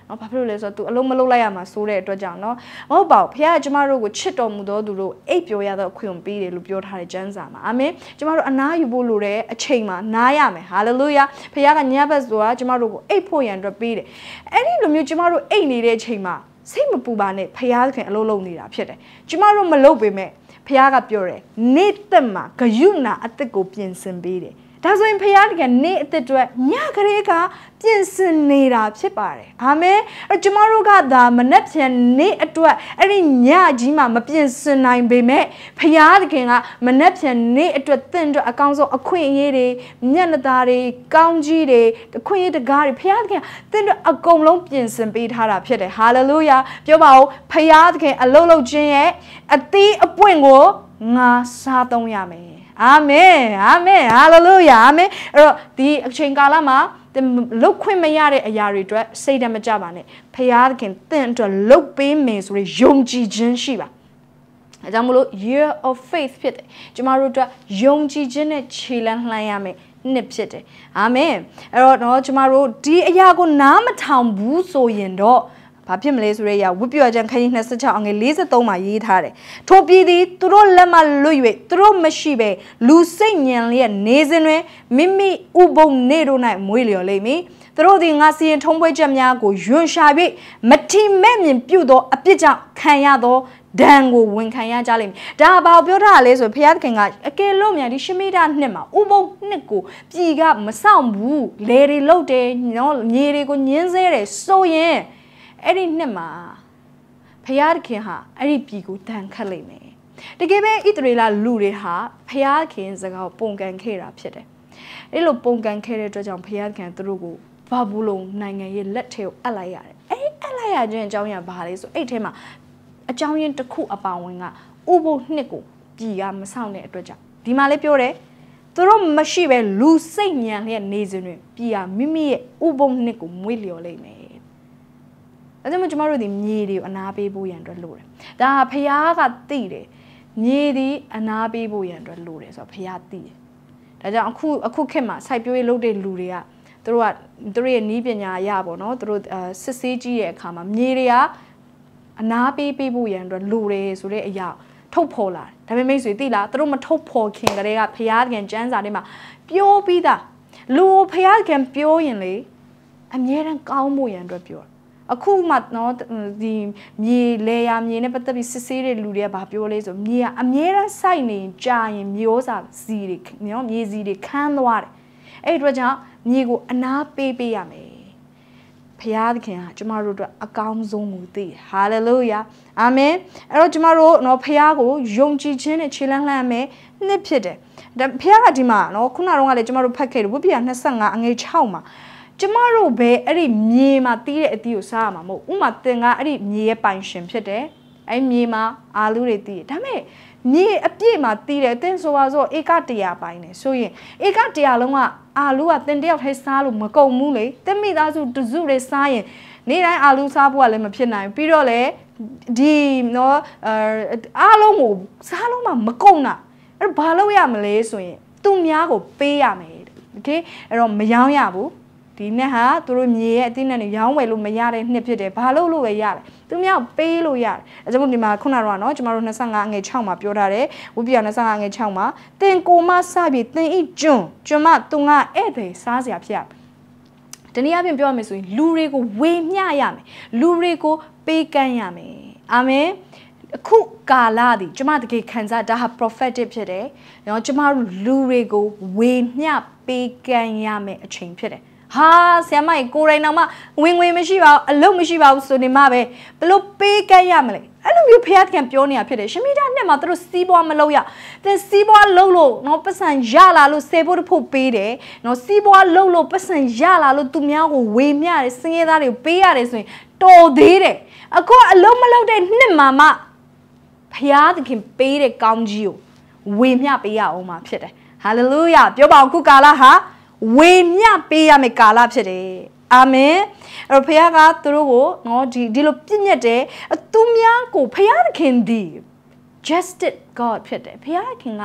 နော်ဘာဖြစ်လို့လဲဆိုတော့ तू အလုံးမလုံးလိုက်ရမှာစိုးတဲ့အတွက်ကြောင့်နော်မဟုတ်ပါဘူးဖခင်ကကျမတို့ကိုချစ်တော်မူသောသူတို့အိပ်ပျော်ရသောအခွင့်ပေးတယ်လို့ပြောထားတဲ့ကျမ်းစာမှာအာမင်ကျမတို့အနားယူဖို့လိုတဲ့အချိန်မှာနားရမယ်ဟာလေလုယာဖခင်ကညဘက်ဆိုတာကျမတို့ကိုအိပ်ဖို့ရန်အတွက်ပေးတယ်အဲ့ဒီလိုမျိုးကျမတို့အိပ်နေတဲ့အချိန်မှာစိတ်မပူပါနဲ့ဖခင်အလုံးလုံးနေတာဖြစ်တယ်ကျမတို့မလုပ်ပေမဲ့ဖခင်ကပြောတယ်နေ့သက်မှာဂယုဏအသက်ကိုပြင်ဆင်ပေးတယ်ဒါဆိုရင်ဖခင်ကနေ့အသက်တွေညကလေးကပြင်ဆင်နေတာဖြစ်ပါတယ်အာမင်အဲကျမတို့ကဒါမနှက်ဖြန်နေ့အတွက်အဲ့ဒီညကြီးမှာမပြင်ဆင်နိုင်ပေမဲ့ဖခင်ကမနှက်ဖြန်နေ့အတွက်တင့်အတွက်အကောင်းဆုံးအခွင့်အရေးတွေမျက်နှာသားတွေကောင်းကြီးတွေအခွင့်အရေးတကားတွေဖခင်ကတင့်အတွက်အကုန်လုံးပြင်ဆင်ပေးထားတာဖြစ်တယ်ဟာလေလုယာပြောပါဦးဖခင်အလုံးလုံးခြင်းရဲ့အသီးအပွင့်ကိုငါစားသုံးရမယ်အာမင်အာမင်ဟာလေလုယာအာမင်အဲ့တော့ဒီအချိန်ကာလမှာလုတ်ခွင့်မရတဲ့အရာတွေအတွက်စိတ်ဓာတ်မကြပါနဲ့ဖခင်တင့်အတွက်လုတ်ပေးမယ်ဆိုရင်ယုံကြည်ခြင်းရှိပါအဲကြောင့်မလို့ year of faith ဖြစ်တယ်ကျမတို့အတွက်ယုံကြည်ခြင်းနဲ့ခြေလှမ်းလှမ်းရမယ်နှစ်ဖြစ်တယ်အာမင်အဲ့တော့တော့ကျမတို့ဒီအရာကိုနားမထောင်ဘူးဆိုရင်တော့ဘာဖြစ်မလဲဆိုရဲရဝိပျော်ခြင်းခန်းကြီး၂၆အငယ်၄၃မှာရေးထားတယ်ထိုပြည်သည်သူတို့လက်မှလွတ်၍သူတို့မရှိပဲလူစိတ်ညံလျက်နေစဉ်တွင်မိမိဥပုံနေတို့၌မွေးလျော်လိမ့်မည်သူတို့သည်ငါစီရင်ထုံးပွဲချက်များကိုယွန်ရှာ၍မထီမဲ့မြင်ပြုသောအပြစ်ကြောင့်ခံရသောဒဏ်ကိုဝန်ခံရကြလိမ့်မည်ဒါဘာပြောထားလဲဆိုဘုရားသခင်ကအကယ်လို့မြန်ဒီရှမိဒနှစ်မှာဥပုံနှစ်ကိုပြည်ကမဆောင်ဘူးလေတွေလုတ်တယ်နော်မြေတွေကိုညင်းဆဲတယ်ဆိုရင်အဲ့ဒီနှစ်မှာဖယားခင်ဟာအဲ့ဒီပြည်ကိုတန်ခတ်လိုက်မယ်တကယ်ပဲဣသရေလလူတွေဟာဖယားခင်စကားပုံကန်ခဲ့တာဖြစ်တယ်အဲ့လိုပုံကန်ခဲ့တဲ့အတွက်ကြောင့်ဖယားခင်သူတို့ကိုဘာဘူးလုံးနိုင်ငံရဲ့လက်ထဲကိုအပ်လိုက်ရတယ်အဲ့အပ်လိုက်ရခြင်းအကြောင်းရဘာလဲဆိုအဲ့ထဲမှာအကြောင်းရင်းတစ်ခုအပောင်ဝင်ကဥပုပ်နှစ်ကိုပြည်ကမဆောင်တဲ့အတွက်ကြောင့်ဒီမှာလေးပြောတယ်သူတို့မရှိပဲလူစိတ်ညံလျက်နေစဉ်တွင်ပြည်ကမိမိရဲ့ဥပုပ်နှစ်ကိုမွေးလျော်လိုက်မယ်ဒါကြောင့်ကျမတို့ဒီမြေတွေကိုအနာပေးဖို့ရန်အတွက်လိုတယ်။ဒါဖယားကသိတယ်။မြေဒီအနာပေးဖို့ရန်အတွက်လိုတယ်ဆိုတော့ဖယားသိတယ်။ဒါကြောင့်အခုအခုခေတ်မှာစိုက်ပျိုးရေးလုပ်တဲ့လူတွေကသူတို့ကသူတို့ရဲ့နည်းပညာအရပေါ့နော်သူတို့စစ်ဆေးကြည့်တဲ့အခါမှာမြေတွေကအနာပေးပေးဖို့ရန်အတွက်လိုတယ်ဆိုတဲ့အရာထုတ်ဖော်လာတယ်။ဒါပေမဲ့ဆိုသိလားသူတို့မထုတ်ဖော်ခင်ကတည်းကဖယားကန်ကျမ်းစာထဲမှာပြောပြီးသားလူဖယားကန်ပြောရင်လေအမြဲတမ်းကောင်းဖို့ရန်အတွက်ပြောအခုမှနော်ဒီမြေလေယာမြေနဲ့ပတ်သက်ပြီးစစ်ဆေးတဲ့လူတွေကဘာပြောလဲဆိုမြေကအမြဲတမ်းစိုက်နေကြာရင်မျိုးစာစီတွေနော်မြေစီတွေခန်းသွားတယ်အဲ့ဒီအတွက်ကြောင့်မြေကိုအနာပေးပေးရမယ်ဖခင်သခင်ဟာကျမတို့အတွက်အကောင်းဆုံးကိုသိတယ်ဟာလေလုယာအာမင်အဲ့တော့ကျမတို့နော်ဖခင်ကိုယုံကြည်ခြင်းနဲ့ခြေလှမ်းလှမ်းမယ်နှစ်ဖြစ်တယ်ဒါဖခင်ကဒီမှာနော်ခုနကတော့လေကျမတို့ဖတ်ခဲ့တယ်ဝိပ္ပယ၂၅အငယ်၆မှာကျမတို့ပဲအဲ့ဒီမြေမှာတီးတဲ့အသီးကိုစားရမှာမဟုတ်ဥမာတင်ကအဲ့ဒီမြေရဲ့ပိုင်ရှင်ဖြစ်တယ်အဲ့မြေမှာအာလူတွေတီးတယ်ဒါပေမဲ့မြေအပြည့်မှာတီးတယ်တင်ဆိုပါဆိုဧကတရာပိုင်တယ်ဆိုရင်ဧကတရာလုံးကအာလူကတင်တယောက်ထဲစားလို့မကုန်ဘူးလေတင်မိသားစုတစုတွေစားရင်နေ့တိုင်းအာလူစားဖို့ကလည်းမဖြစ်နိုင်ပြီးတော့လေဒီနော်အားလုံးကိုစားလုံးမှမကုန်တာအဲ့ဘာလို့ရမလဲဆိုရင်သူများကိုပေးရမယ်โอเคအဲ့တော့မယောင်းရဘူးဒီနဲ့ဟာသူတို့မြေရဲ့အသီးနှံတွေရောင်းဝယ်လို့မရတဲ့နှစ်ဖြစ်တယ်ဘာလို့လို့ပဲရတယ်သူများပေးလို့ရတယ်အဲကြောင့်ဒီမှာခုနကတော့နော်ကျမတို့၂၅ငွေ၆မှာပြောထားတယ်ဝိပ္ပယ၂၅ငွေ၆မှာတင်ကိုမစပြီးတင်ဤကျွန်းကျွန်းမသူငါဧည့်သည်စားစရာဖြစ်ရတနည်းအားဖြင့်ပြောရမယ်ဆိုရင်လူတွေကိုဝေမျှရမယ်လူတွေကိုပေးကမ်းရမယ်အာမင်အခုကာလသည်ကျမတကယ်ခံစားဒါဟာ prophetic ဖြစ်တယ်နော်ကျမတို့လူတွေကိုဝေမျှပေးကမ်းရမယ်အချိန်ဖြစ်တယ်ဟာဆရာမကြီးကိုယ်တိုင်တော့မှဝင်ငွေမရှိပါဘူးအလုပ်မရှိပါဘူးဆိုနေမှပဲဘယ်လိုပေးကမ်းရမလဲအဲ့လိုမျိုးဖခင်ကပြောနေတာဖြစ်တယ်ရှမိတာနဲ့မှသူတို့စီးပွားမလုပ်ရတဲ့စီးပွားလုပ်လို့နော်ပတ်စံရလာလို့စေဖို့တဖို့ပေးတယ်နော်စီးပွားလုပ်လို့ပတ်စံရလာလို့သူများကိုဝေမျှတယ်စင်းရဲသားတွေကိုပေးရတယ်ဆိုရင်တော်သေးတယ်အခုအလုပ်မလုပ်တဲ့နှစ်မှာမှဖခင်ပေးတဲ့ကောင်းကြီးကိုဝေမျှပေးရအောင်မှာဖြစ်တယ်ဟာလေလုယာပြောပါဦးခုကာလဟာဝေမျှပေးရမယ့်ကာလဖြစ်တယ်အာမင်အဲ့တော့ဖခင်ကသူတို့ကိုနော်ဒီဒီလိုပြည့်ညက်တယ်သူများကိုဖခင်ဒီ justice God ဖြစ်တယ်ဖခင်က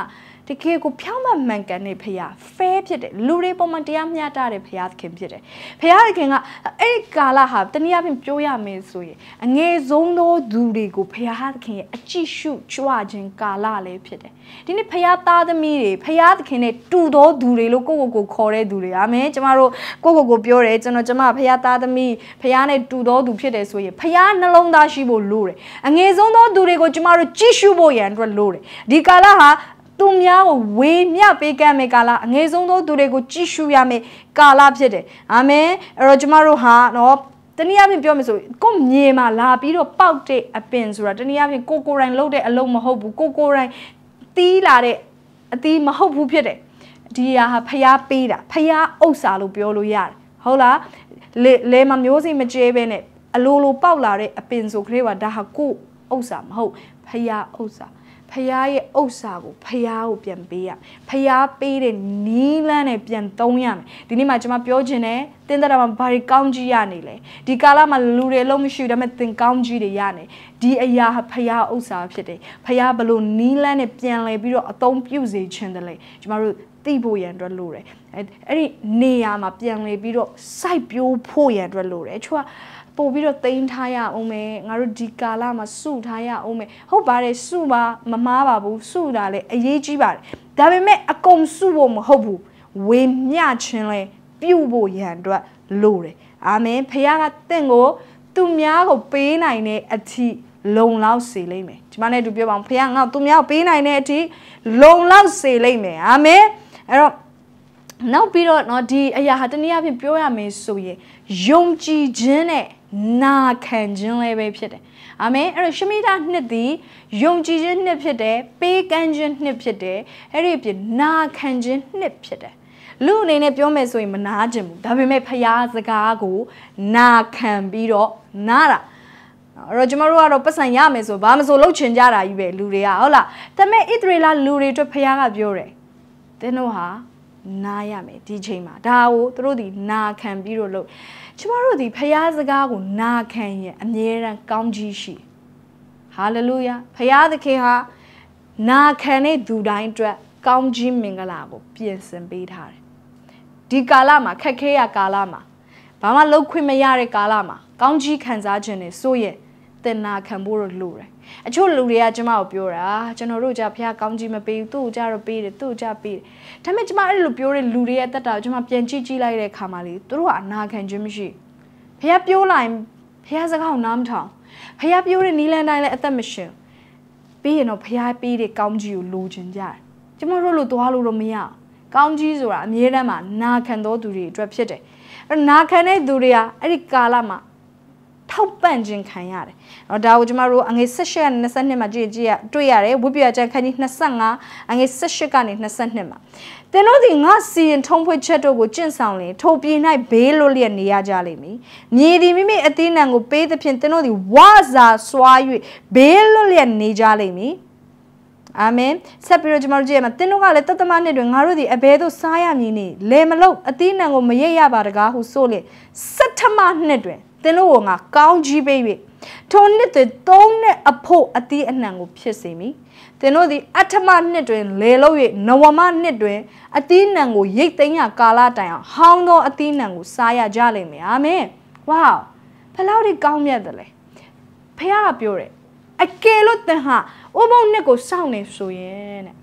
တကယ်ကိုဖြောင်းမှမှန်ကန်တဲ့ဖခင်ဖဲဖြစ်တယ်လူတွေပုံမှန်တရားမျှတတဲ့ဖခင်ဖြစ်တယ်ဖခင်ကအဲ့ဒီကာလဟာတနည်းအားဖြင့်ပြောရမယ်ဆိုရင်အငယ်ဆုံးသောသူတွေကိုဖခင်ရဲ့အကြည့်ရှုကြွခြင်းကာလလည်းဖြစ်တယ်ဒီနေ့ဖခင်သားသမီးတွေဖခင်နဲ့တူသောသူတွေလို့ကိုယ့်ကိုယ်ကိုခေါ်တဲ့သူတွေအာမင်ကျမတို့ကိုယ့်ကိုယ်ကိုပြောတယ်ကျွန်တော်ကျမဖခင်သားသမီးဖခင်နဲ့တူသောသူဖြစ်တယ်ဆိုရင်ဖခင်နှလုံးသားရှိဖို့လိုတယ်အငယ်ဆုံးသောသူတွေကိုကျမတို့ကြည့်ရှုဖို့ရန်အတွက်လိုတယ်ဒီကာလဟာသူများကိုဝေမျှပေးကမ်းမယ်ကာလအငယ်ဆုံးသောသူတွေကိုကြည့်ရှုရမယ်ကာလဖြစ်တယ်အာမင်အဲ့တော့ကျမတို့ဟာနော်တနည်းအားဖြင့်ပြောမယ်ဆိုကိုမြေမှာလာပြီးတော့ပေါက်တဲ့အပင်ဆိုတာတနည်းအားဖြင့်ကိုကိုယ်တိုင်လုပ်တဲ့အလုပ်မဟုတ်ဘူးကိုကိုယ်တိုင်တီးလာတဲ့အသီးမဟုတ်ဘူးဖြစ်တယ်ဒီဟာဖျားပေးတာဖျားဥစ္စာလို့ပြောလို့ရတယ်ဟုတ်လားလေလေမမျိုးစိမကျဲပဲနဲ့အလိုလိုပေါက်လာတဲ့အပင်ဆိုခရေကဒါဟာကိုဥစ္စာမဟုတ်ဖျားဥစ္စာဖျားရဲ့ဥစ္စာကိုဖျားကိုပြန်ပေးရဖျားပေးတဲ့နီးလန်းနဲ့ပြန်သုံးရမယ်ဒီနေ့မှကျွန်မပြောချင်တယ်တင်းတဲ့မှာဘာတွေကောင်းကြီးရနေလဲဒီကာလမှာလူတွေအလုံးမရှိဒါပေမဲ့သင်ကောင်းကြီးတွေရနေဒီအရာဖျားဥစ္စာဖြစ်တယ်ဖျားဘလို့နီးလန်းနဲ့ပြန်လဲပြီးတော့အသုံးပြုစေခြင်းတည်းလေကျွန်မတို့သိဖို့ရန်အတွက်လိုတယ်အဲ့ဒီနေရာမှာပြန်လဲပြီးတော့စိုက်ပျိုးဖို့ရန်အတွက်လိုတယ်ချို့ပို့ပြီးတော့တိန်းထားရအောင်မယ်ငါတို့ဒီကာလမှာစုထားရအောင်မယ်ဟုတ်ပါတယ်စုပါမမားပါဘူးစုတာလေအရေးကြီးပါတယ်ဒါပေမဲ့အကုန်စုဖို့မဟုတ်ဘူးဝေမျှခြင်းလဲပြုဖို့ရန်အတွက်လိုတယ်အာမင်ဖခင်ကတင့်ကိုသူများကိုပေးနိုင်တဲ့အထိလုံလောက်စေလိမ့်မယ်ဒီမှာနဲ့တူပြောပါအောင်ဖခင်ကသူများကိုပေးနိုင်တဲ့အထိလုံလောက်စေလိမ့်မယ်အာမင်အဲ့တော့နောက်ပြီးတော့เนาะဒီအရာဟာတနည်းအားဖြင့်ပြောရမယ်ဆိုရင်ယုံကြည်ခြင်းနဲ့နာခံခြင်းလည်းပဲဖြစ်တယ်အာမင်အဲ့တော့ရှမိတာနှစ်သည်ယုံကြည်ခြင်းနှစ်ဖြစ်တယ်ပေးကမ်းခြင်းနှစ်ဖြစ်တယ်အဲ့ဒီပြင်နာခံခြင်းနှစ်ဖြစ်တယ်လူအနေနဲ့ပြောမယ်ဆိုရင်မနာကျင်ဘူးဒါပေမဲ့ဖျားစကားကိုနာခံပြီးတော့နားတာအဲ့တော့ကျမတို့ကတော့ပတ်စံရမယ်ဆိုဘာမဆိုလှုပ်ချင်ကြတာကြီးပဲလူတွေကဟုတ်လားဒါပေမဲ့ဣသရေလလူတွေအတွက်ဖျားကပြောတယ်သင်တို့ဟာနားရမယ်ဒီချိန်မှာဒါကိုသူတို့ဒီနာခံပြီးတော့လို့ကျမတို့ဒီဖျားစကားကိုနာခံရင်အမြဲတမ်းကောင်းကြီးရှိဟာလေလုယာဖျားသခင်ဟာနာခံတဲ့သူတိုင်းအတွက်ကောင်းကြီးမင်္ဂလာကိုပြင်ဆင်ပေးထားတယ်ဒီကာလမှာခက်ခဲရကာလမှာဘာမှလုပ်ခွင့်မရတဲ့ကာလမှာကောင်းကြီးခံစားခြင်းနဲ့ဆိုရင်သင်နာခံဖို့လိုတယ်အချို့လူတွေကကျမကိုပြောတာကျွန်တော်တို့ကြဖះကောင်းကြီးမပေးဘူးသူ့ကိုကြတော့ပေးတယ်သူ့ကိုကြပေးတယ်ဒါပေမဲ့ကျမအဲ့လိုပြောတဲ့လူတွေရဲ့တက်တာကိုကျမပြန်ကြည့်ကြည့်လိုက်တဲ့အခါမှာလေသူတို့ကအနာခံခြင်းမရှိဖះပြောလိုက်ဖះစကားကိုနားမထောင်ဖះပြောတဲ့နီးလန်းတိုင်းလည်းအသက်မရှင်ပြီးရင်တော့ဖះပေးတဲ့ကောင်းကြီးကိုလိုချင်ကြတယ်ကျမတို့လိုသွားလို့တော့မရကောင်းကြီးဆိုတာအမြဲတမ်းမှာနာခံတော်သူတွေအတွက်ဖြစ်တယ်အဲ့နာခံတဲ့သူတွေကအဲ့ဒီကာလမှာထောက်ပံ့ခြင်းခံရတယ်။တော့ဒါကိုကျမတို့အငယ်၁၈ကနေ၂၂မှာကြည့်ကြည့်ရတွေ့ရတယ်ဝိပ္ပယကျမ်းခန်းကြီး၂၅အငယ်၁၈ကနေ၂၂မှာသင်တို့ဒီငါစီရင်ထုံးဖွဲ့ချက်တို့ကိုကျင့်ဆောင်ရင်ထိုပြည်၌ဘေးလွတ်လျက်နေရကြလိမ့်မည်။မြေဒီမိမိအသီးနှံကိုပေးသဖြင့်သင်တို့ဒီဝါစာစွာ၍ဘေးလွတ်လျက်နေကြလိမ့်မည်။အာမင်ဆက်ပြီးတော့ကျမတို့ကြည့်ရမှာသင်တို့ကလည်းတသမနှစ်တွင်ငါတို့ဒီအဘဲသို့စားရမည်နေလေမလို့အသီးနှံကိုမရိပ်ရပါတကားဟုဆိုလေစက်ထမနှစ်တွင်သင်တို့ကငါကောင်းကြီးပေး၍ထိုနှစ်တွင်သုံးနှစ်အဖို့အသီးအနှံကိုဖြစ်စေမည်သင်တို့သည်အထမနှစ်တွင်လေလို့၍နဝမနှစ်တွင်အသီးနှံကိုရိတ်သိမ်းရကာလတိုင်အောင်ဟောင်းသောအသီးနှံကိုစားရကြလိမ့်မယ်အာမင်ဝေါဘယ်လောက်ဒီကောင်းမြတ်တယ်လဲဖခင်ကပြောတယ်အကယ်လို့သင်ဟာဥပုံနှစ်ကိုစောင့်နေဆိုရင်တဲ့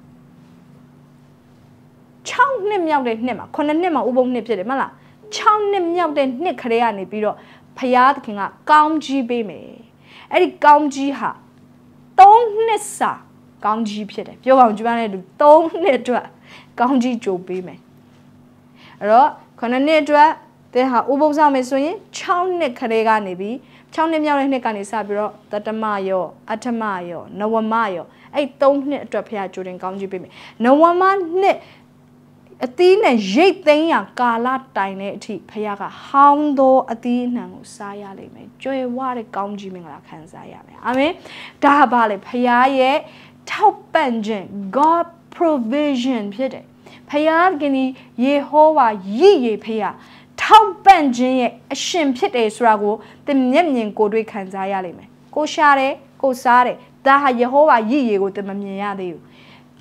၆နှစ်မြောက်တဲ့နှစ်မှာခုနှစ်နှစ်မှာဥပုံနှစ်ဖြစ်တယ်မဟုတ်လား၆နှစ်မြောက်တဲ့နှစ်ခရေကနေပြီးတော့ဖယားသခင်ကကောင်းကြီးပေးမယ်အဲ့ဒီကောင်းကြီးဟာ၃နှစ်စာကောင်းကြီးဖြစ်တယ်ပြောပါဦးကြွမ်းတဲ့လူ၃နှစ်အတွက်ကောင်းကြီးကြိုပေးမယ်အဲ့တော့ခုနှစ်နှစ်အတွက်သင်ဟာဥပုသ်ဆောင်မယ်ဆိုရင်၆နှစ်ခရေကနေပြီး၆နှစ်မြောက်တဲ့နှစ်ကနေစပြီးတော့တတမရောအထမရောနဝမရောအဲ့၃နှစ်အတွက်ဖယားကြိုတင်ကောင်းကြီးပေးမယ်နဝမနှစ်အသီးနဲ့ရိတ်သိမ်းရကာလတိုင်တဲ့အထိဖခင်ကဟောင်းသောအသီးအနှံကိုစားရလိမ့်မယ်ကြွယ်ဝတဲ့ကောင်းကြီးမင်္ဂလာခံစားရမယ်အာမင်ဒါပါလေဖခင်ရဲ့ထောက်ပံ့ခြင်း God provision ဖြစ်တယ်ဖခင်ကဒီယေဟောဝါရည်ရည်ဖခင်ထောက်ပံ့ခြင်းရဲ့အရှင်ဖြစ်တယ်ဆိုတာကိုသင်မျက်မြင်ကိုယ်တွေ့ခံစားရလိမ့်မယ်ကိုရှာတယ်ကိုစားတယ်ဒါဟာယေဟောဝါရည်ရည်ကိုသင်မမြင်ရသေးဘူး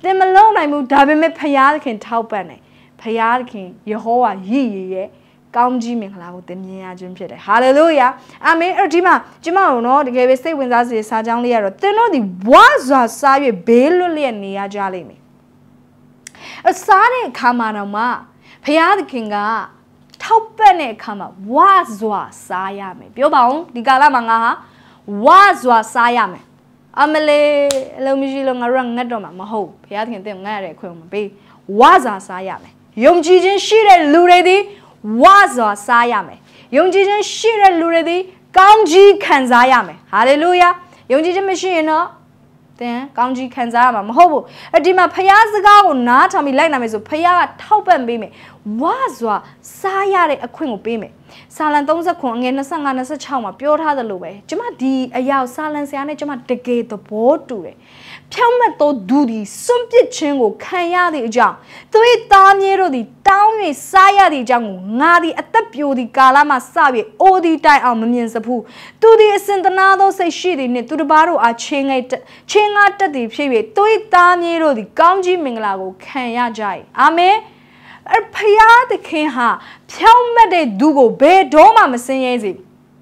တင်မလုံးနိုင်ဘူးဒါပေမဲ့ဖယားခင်ထောက်ပံ့တယ်ဖယားခင်ယေဟောဝါရည်ရည်ရဲ့ကောင်းကြီးမင်္ဂလာကိုတင်မြင်ရခြင်းဖြစ်တယ်ဟာလေလုယာအာမင်အဲ့ဒီမှာကျမတို့နော်တကယ်ပဲစိတ်ဝင်စားစေစာကြောင်းလေးကတော့သင်တို့ဒီဝါစွာစား၍ဘေးလွတ်လျက်နေရကြလိမ့်မယ်အစားတဲ့အခါမှာတော့မှဖယားခင်ကထောက်ပံ့တဲ့အခါမှာဝါစွာစားရမယ်ပြောပါဦးဒီကာလမှာငါဟာဝါစွာစားရမယ်အမလေးအလုံးမရှိလို့ငါတို့ကငတ်တော့မှာမဟုတ်ဘုရားသခင်တင့်ငတ်ရတဲ့အခွင့်မပေးဝါစွာစားရမယ်ယုံကြည်ခြင်းရှိတဲ့လူတွေသည်ဝါစွာစားရမယ်ယုံကြည်ခြင်းရှိတဲ့လူတွေသည်ကောင်းကြီးခံစားရမယ်ဟာလေလုယာယုံကြည်ခြင်းမရှိရင်တော့တင်ကောင်းကြီးခံစားရမှာမဟုတ်ဘူးအဒီမှာဖယားစကားကိုနားထောင်ပြီးလိုက်နိုင်မယ်ဆိုဖယားကထောက်ပံ့ပေးမယ်ဝါစွာစားရတဲ့အခွင့်ကိုပေးမယ်စာလံသုံးခုအငယ်၂၅ ၂၆မှာပြောထားသလိုပဲကျမဒီအရာစာလံဆရာနဲ့ကျမတကယ်သဘောတူတယ်ဖြောင့်မတ်သောဒူဒီစွန့်ပစ်ခြင်းကိုခံရသည့်အကြောင်းသူ၏သားမြေတို့သည်တောင်း၍စားရသည့်အကြောင်းကိုငါသည်အသက်ပြိုသည့်ကာလမှစ၍အိုသည်တိုင်အောင်မမြင်စဖူးသူသည်အစဉ်တနာသောစိတ်ရှိသည်နှင့်သူတစ်ပါးတို့အားချင်းငယ်ချင်းငါတက်သည်ဖြစ်၍သူ၏သားမြေတို့သည်ကောင်းကြီးမင်္ဂလာကိုခံရကြ၏အာမင်အဖယားသခင်ဟာဖြောင့်မတ်တဲ့သူကိုဘယ်တော့မှမစင်းရဲစေ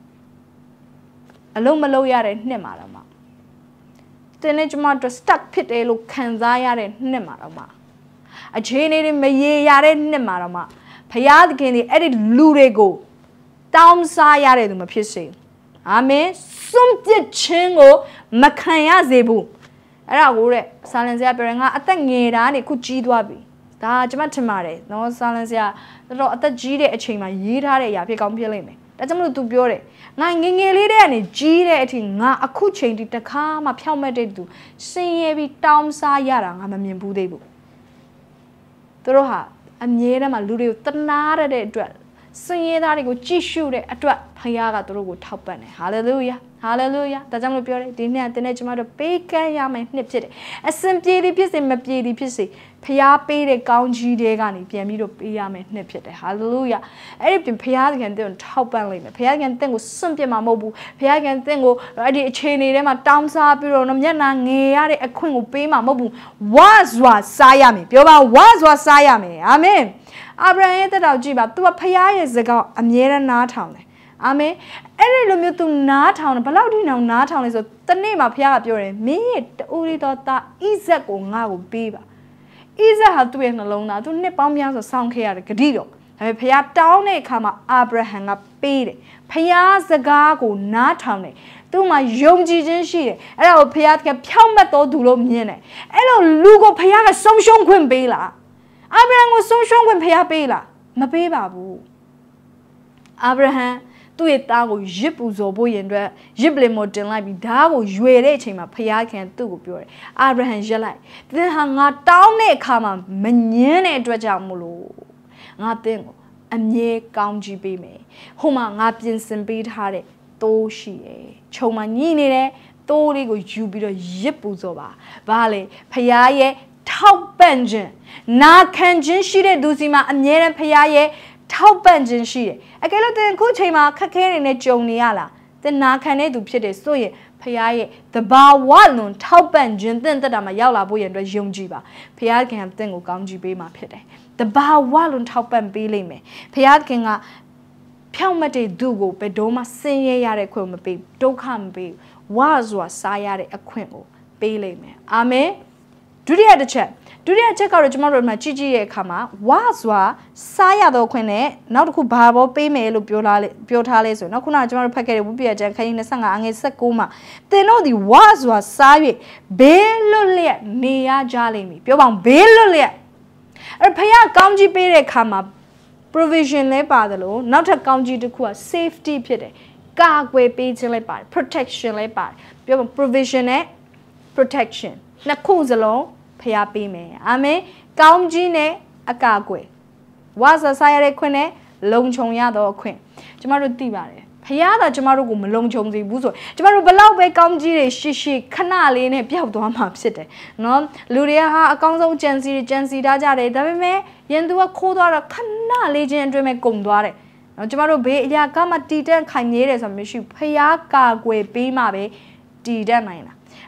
အလုံးမလုံးရတဲ့နှစ်မှာတော့မှတင်းနေကျမတို့ stuck ဖြစ်တယ်လို့ခံစားရတဲ့နှစ်မှာတော့မှအခြေအနေတွေမရေရတဲ့နှစ်မှာတော့မှဖယားသခင်ဒီအဲ့ဒီလူတွေကိုတောင်းစားရတဲ့သူမဖြစ်စေအာမင်စွန့်ပစ်ခြင်းကိုမခံရစေဘူးအဲ့ဒါကိုတဲ့ဆာလင်ဆရာပြောရင်ငါအသက်ငယ်တာနေခုကြီးသွားပြီဒါကျမထင်ပါတယ်နော်ဆာလန်ဆရာတော်တော်အသက်ကြီးတဲ့အချိန်မှာရေးထားတဲ့အရာဖြစ်ကောင်းဖြစ်လိမ့်မယ်ဒါကြောင့်မလို့ तू ပြောတယ်ငါငငယ်လေးတဲ့ကနေကြီးတဲ့အထိငါအခုချိန်ဒီတခါမှဖြောင့်မတ်တဲ့သူစင်ရဲပြီးတောင်းစားရတာငါမမြင်ဘူးသေးဘူးသူတို့ဟာအမြဲတမ်းလူတွေကိုတနာရတဲ့အတွက်စင်ရဲသားတွေကိုကြည့်ရှုတဲ့အတွက်ဖခင်ကသူတို့ကိုထောက်ပံ့တယ်ဟာလေလုယာဟာလေလုယာဒါကြောင့်မလို့ပြောတယ်ဒီနေ့တင်တဲ့ကျမတို့ပေးကမ်းရမယ်နှစ်ဖြစ်တယ်အစဉ်ပြေသည်ဖြစ်စေမပြေသည်ဖြစ်စေဖခင်ပေးတဲ့ကောင်းကြီးတွေကနေပြန်ပြီးတော့ပေးရမယ်နှစ်ဖြစ်တယ်ဟာလေလုယာအဲ့ဒီပြင်ဖခင်ကတင့်ကိုထောက်ပံ့လိုက်မယ်ဖခင်ကတင့်ကိုစွန့်ပစ်မှာမဟုတ်ဘူးဖခင်ကတင့်ကိုအဲ့ဒီအခြေအနေထဲမှာတောင်းစားပြီးတော့မျက်နှာငယ်ရတဲ့အခွင့်ကိုပေးမှာမဟုတ်ဘူးဝါစွာစားရမယ်ပြောပါဝါစွာစားရမယ်အာမင်အာဗြဟံရဲ့တက်တော်ကြည့်ပါ तू ကဖခင်ရဲ့စကားအမြဲတမ်းနားထောင်တယ်အာမင်အဲ့ဒီလိုမျိုး तू နားထောင်တယ်ဘယ်လောက်ထိအောင်နားထောင်လဲဆိုတနေ့မှာဖခင်ကပြောတယ်မင်းရဲ့တူရီတော်သားဣဇက်ကိုငါ့ကိုပေးပါဣဇက်ဟာသူ့ရဲ့နှလုံးသား तू နှစ်ပေါင်းများစွာစောင့်ခဲ့ရတယ်ဂတိတော်ဒါပေမဲ့ဖခင်တောင်းတဲ့အခါမှာအာဗြဟံကပေးတယ်ဖခင်စကားကိုနားထောင်တယ်သူ့မှာယုံကြည်ခြင်းရှိတယ်အဲ့ဒါကိုဖခင်ကဖြောင့်မတ်တော်သူလို့မြင်တယ်အဲ့လိုလူကိုဖခင်ကဆုံးရှုံးခွင့်ပေးလားအာဗြဟံကိုဆုံးရှုံးခွင့်ဖခင်ပေးလားမပေးပါဘူးအာဗြဟံသူ့ရဲ့သားကိုရစ်ပူဇော်ဖို့ရင်အတွက်ရစ်ပလင်မော်တင်လိုက်ပြီးဓာတ်ကိုရွယ်တဲ့အချိန်မှာဖခင်ခင်သူ့ကိုပြောတယ်အာဗြဟံရက်လိုက်သင်ဟာငါတောင်းတဲ့အခါမှာမငင်းတဲ့အတွက်ကြောင့်မလို့ငါသင်ကိုအမြဲကောင်းကြီးပေးမယ်ဟိုမှာငါပြင်ဆင်ပေးထားတဲ့တိုးရှိတယ်ခြုံမှာညှိနေတဲ့တိုးလေးကိုယူပြီးတော့ရစ်ပူဇော်ပါဘာလဲဖခင်ရဲ့ထောက်ပံ့ခြင်းနာခံခြင်းရှိတဲ့သူစီမှာအမြဲတမ်းဖခင်ရဲ့ထောက်ပံ့ခြင်းရှိတယ်အကယ်လို့တင်ခုချိန်မှာခက်ခဲနေနဲ့ကြုံနေရလားတင်နာခံတဲ့သူဖြစ်တယ်ဆိုရင်ဖခင်ရဲ့တဘာဝလွန်ထောက်ပံ့ခြင်းတင့်တက်တာမှာရောက်လာဖို့ရတဲ့ယုံကြည်ပါဖခင်ကတင့်ကိုကောင်းချီးပေးမှာဖြစ်တယ်တဘာဝလွန်ထောက်ပံ့ပေးလိမ့်မယ်ဖခင်ကဖြောင့်မတ်တဲ့သူကိုဘယ်တော့မှဆင်းရဲရတဲ့ခွင့်မပေးဒုက္ခမပေးဝါစွာစားရတဲ့အခွင့်ကိုပေးလိမ့်မယ်အာမင်ဒုတိယတစ်ချက်ဒုတိယချက်ကတော့ကျွန်တော်တို့မှာကြည့်ကြည့်ရဲ့အခါမှာဝါစွာစားရတော့ခွင့်နဲ့နောက်တစ်ခုဘာဘောပေးမယ်လို့ပြောလာပြောထားလဲဆိုတော့ခုနကကျွန်တော်တို့ဖတ်ခဲ့တဲ့ဝိပယကျမ်းခန်းကြီး၂၅အငယ်၁၉မှာသင်တို့ဒီဝါစွာစား၍ဘေးလွတ်လျက်နေရကြလိမ့်မည်ပြောပါအောင်ဘေးလွတ်လျက်အဲ့ဖခင်ကောင်းကြီးပေးတဲ့အခါမှာ provision လဲပါတယ်လို့နောက်ထပ်ကောင်းကြီးတစ်ခုက safety ဖြစ်တယ်ကာကွယ်ပေးခြင်းလဲပါတယ် protection လဲပါတယ်ပြောပါ provision နဲ့ protection နှစ်ခုစလုံးဖျားပေးမယ်အာမင်ကောင်းကြီးနဲ့အကာအကွယ်ဝါစာစားရတဲ့ခွင့်နဲ့လုံခြုံရသောအခွင့်ကျမတို့သိပါတယ်ဖျားတာကျမတို့ကိုမလုံခြုံစေဘူးဆိုကျမတို့ဘလောက်ပဲကောင်းကြီးတွေရှိရှိခဏလေးနဲ့ပျောက်သွားမှာဖြစ်တယ်နော်လူတွေကဟာအကောင်းဆုံးကြံစီကြံစီထားကြတယ်ဒါပေမဲ့ယင်သူကခိုးသွားတော့ခဏလေးချင်းအတွင်းမဲ့ကုန်သွားတယ်နော်ကျမတို့ဘေးအရာကမှတီတန့်ခိုင်မြဲတယ်ဆိုမှမရှိဖျားကာကွယ်ပေးမှပဲတီတန့်နိုင်တာ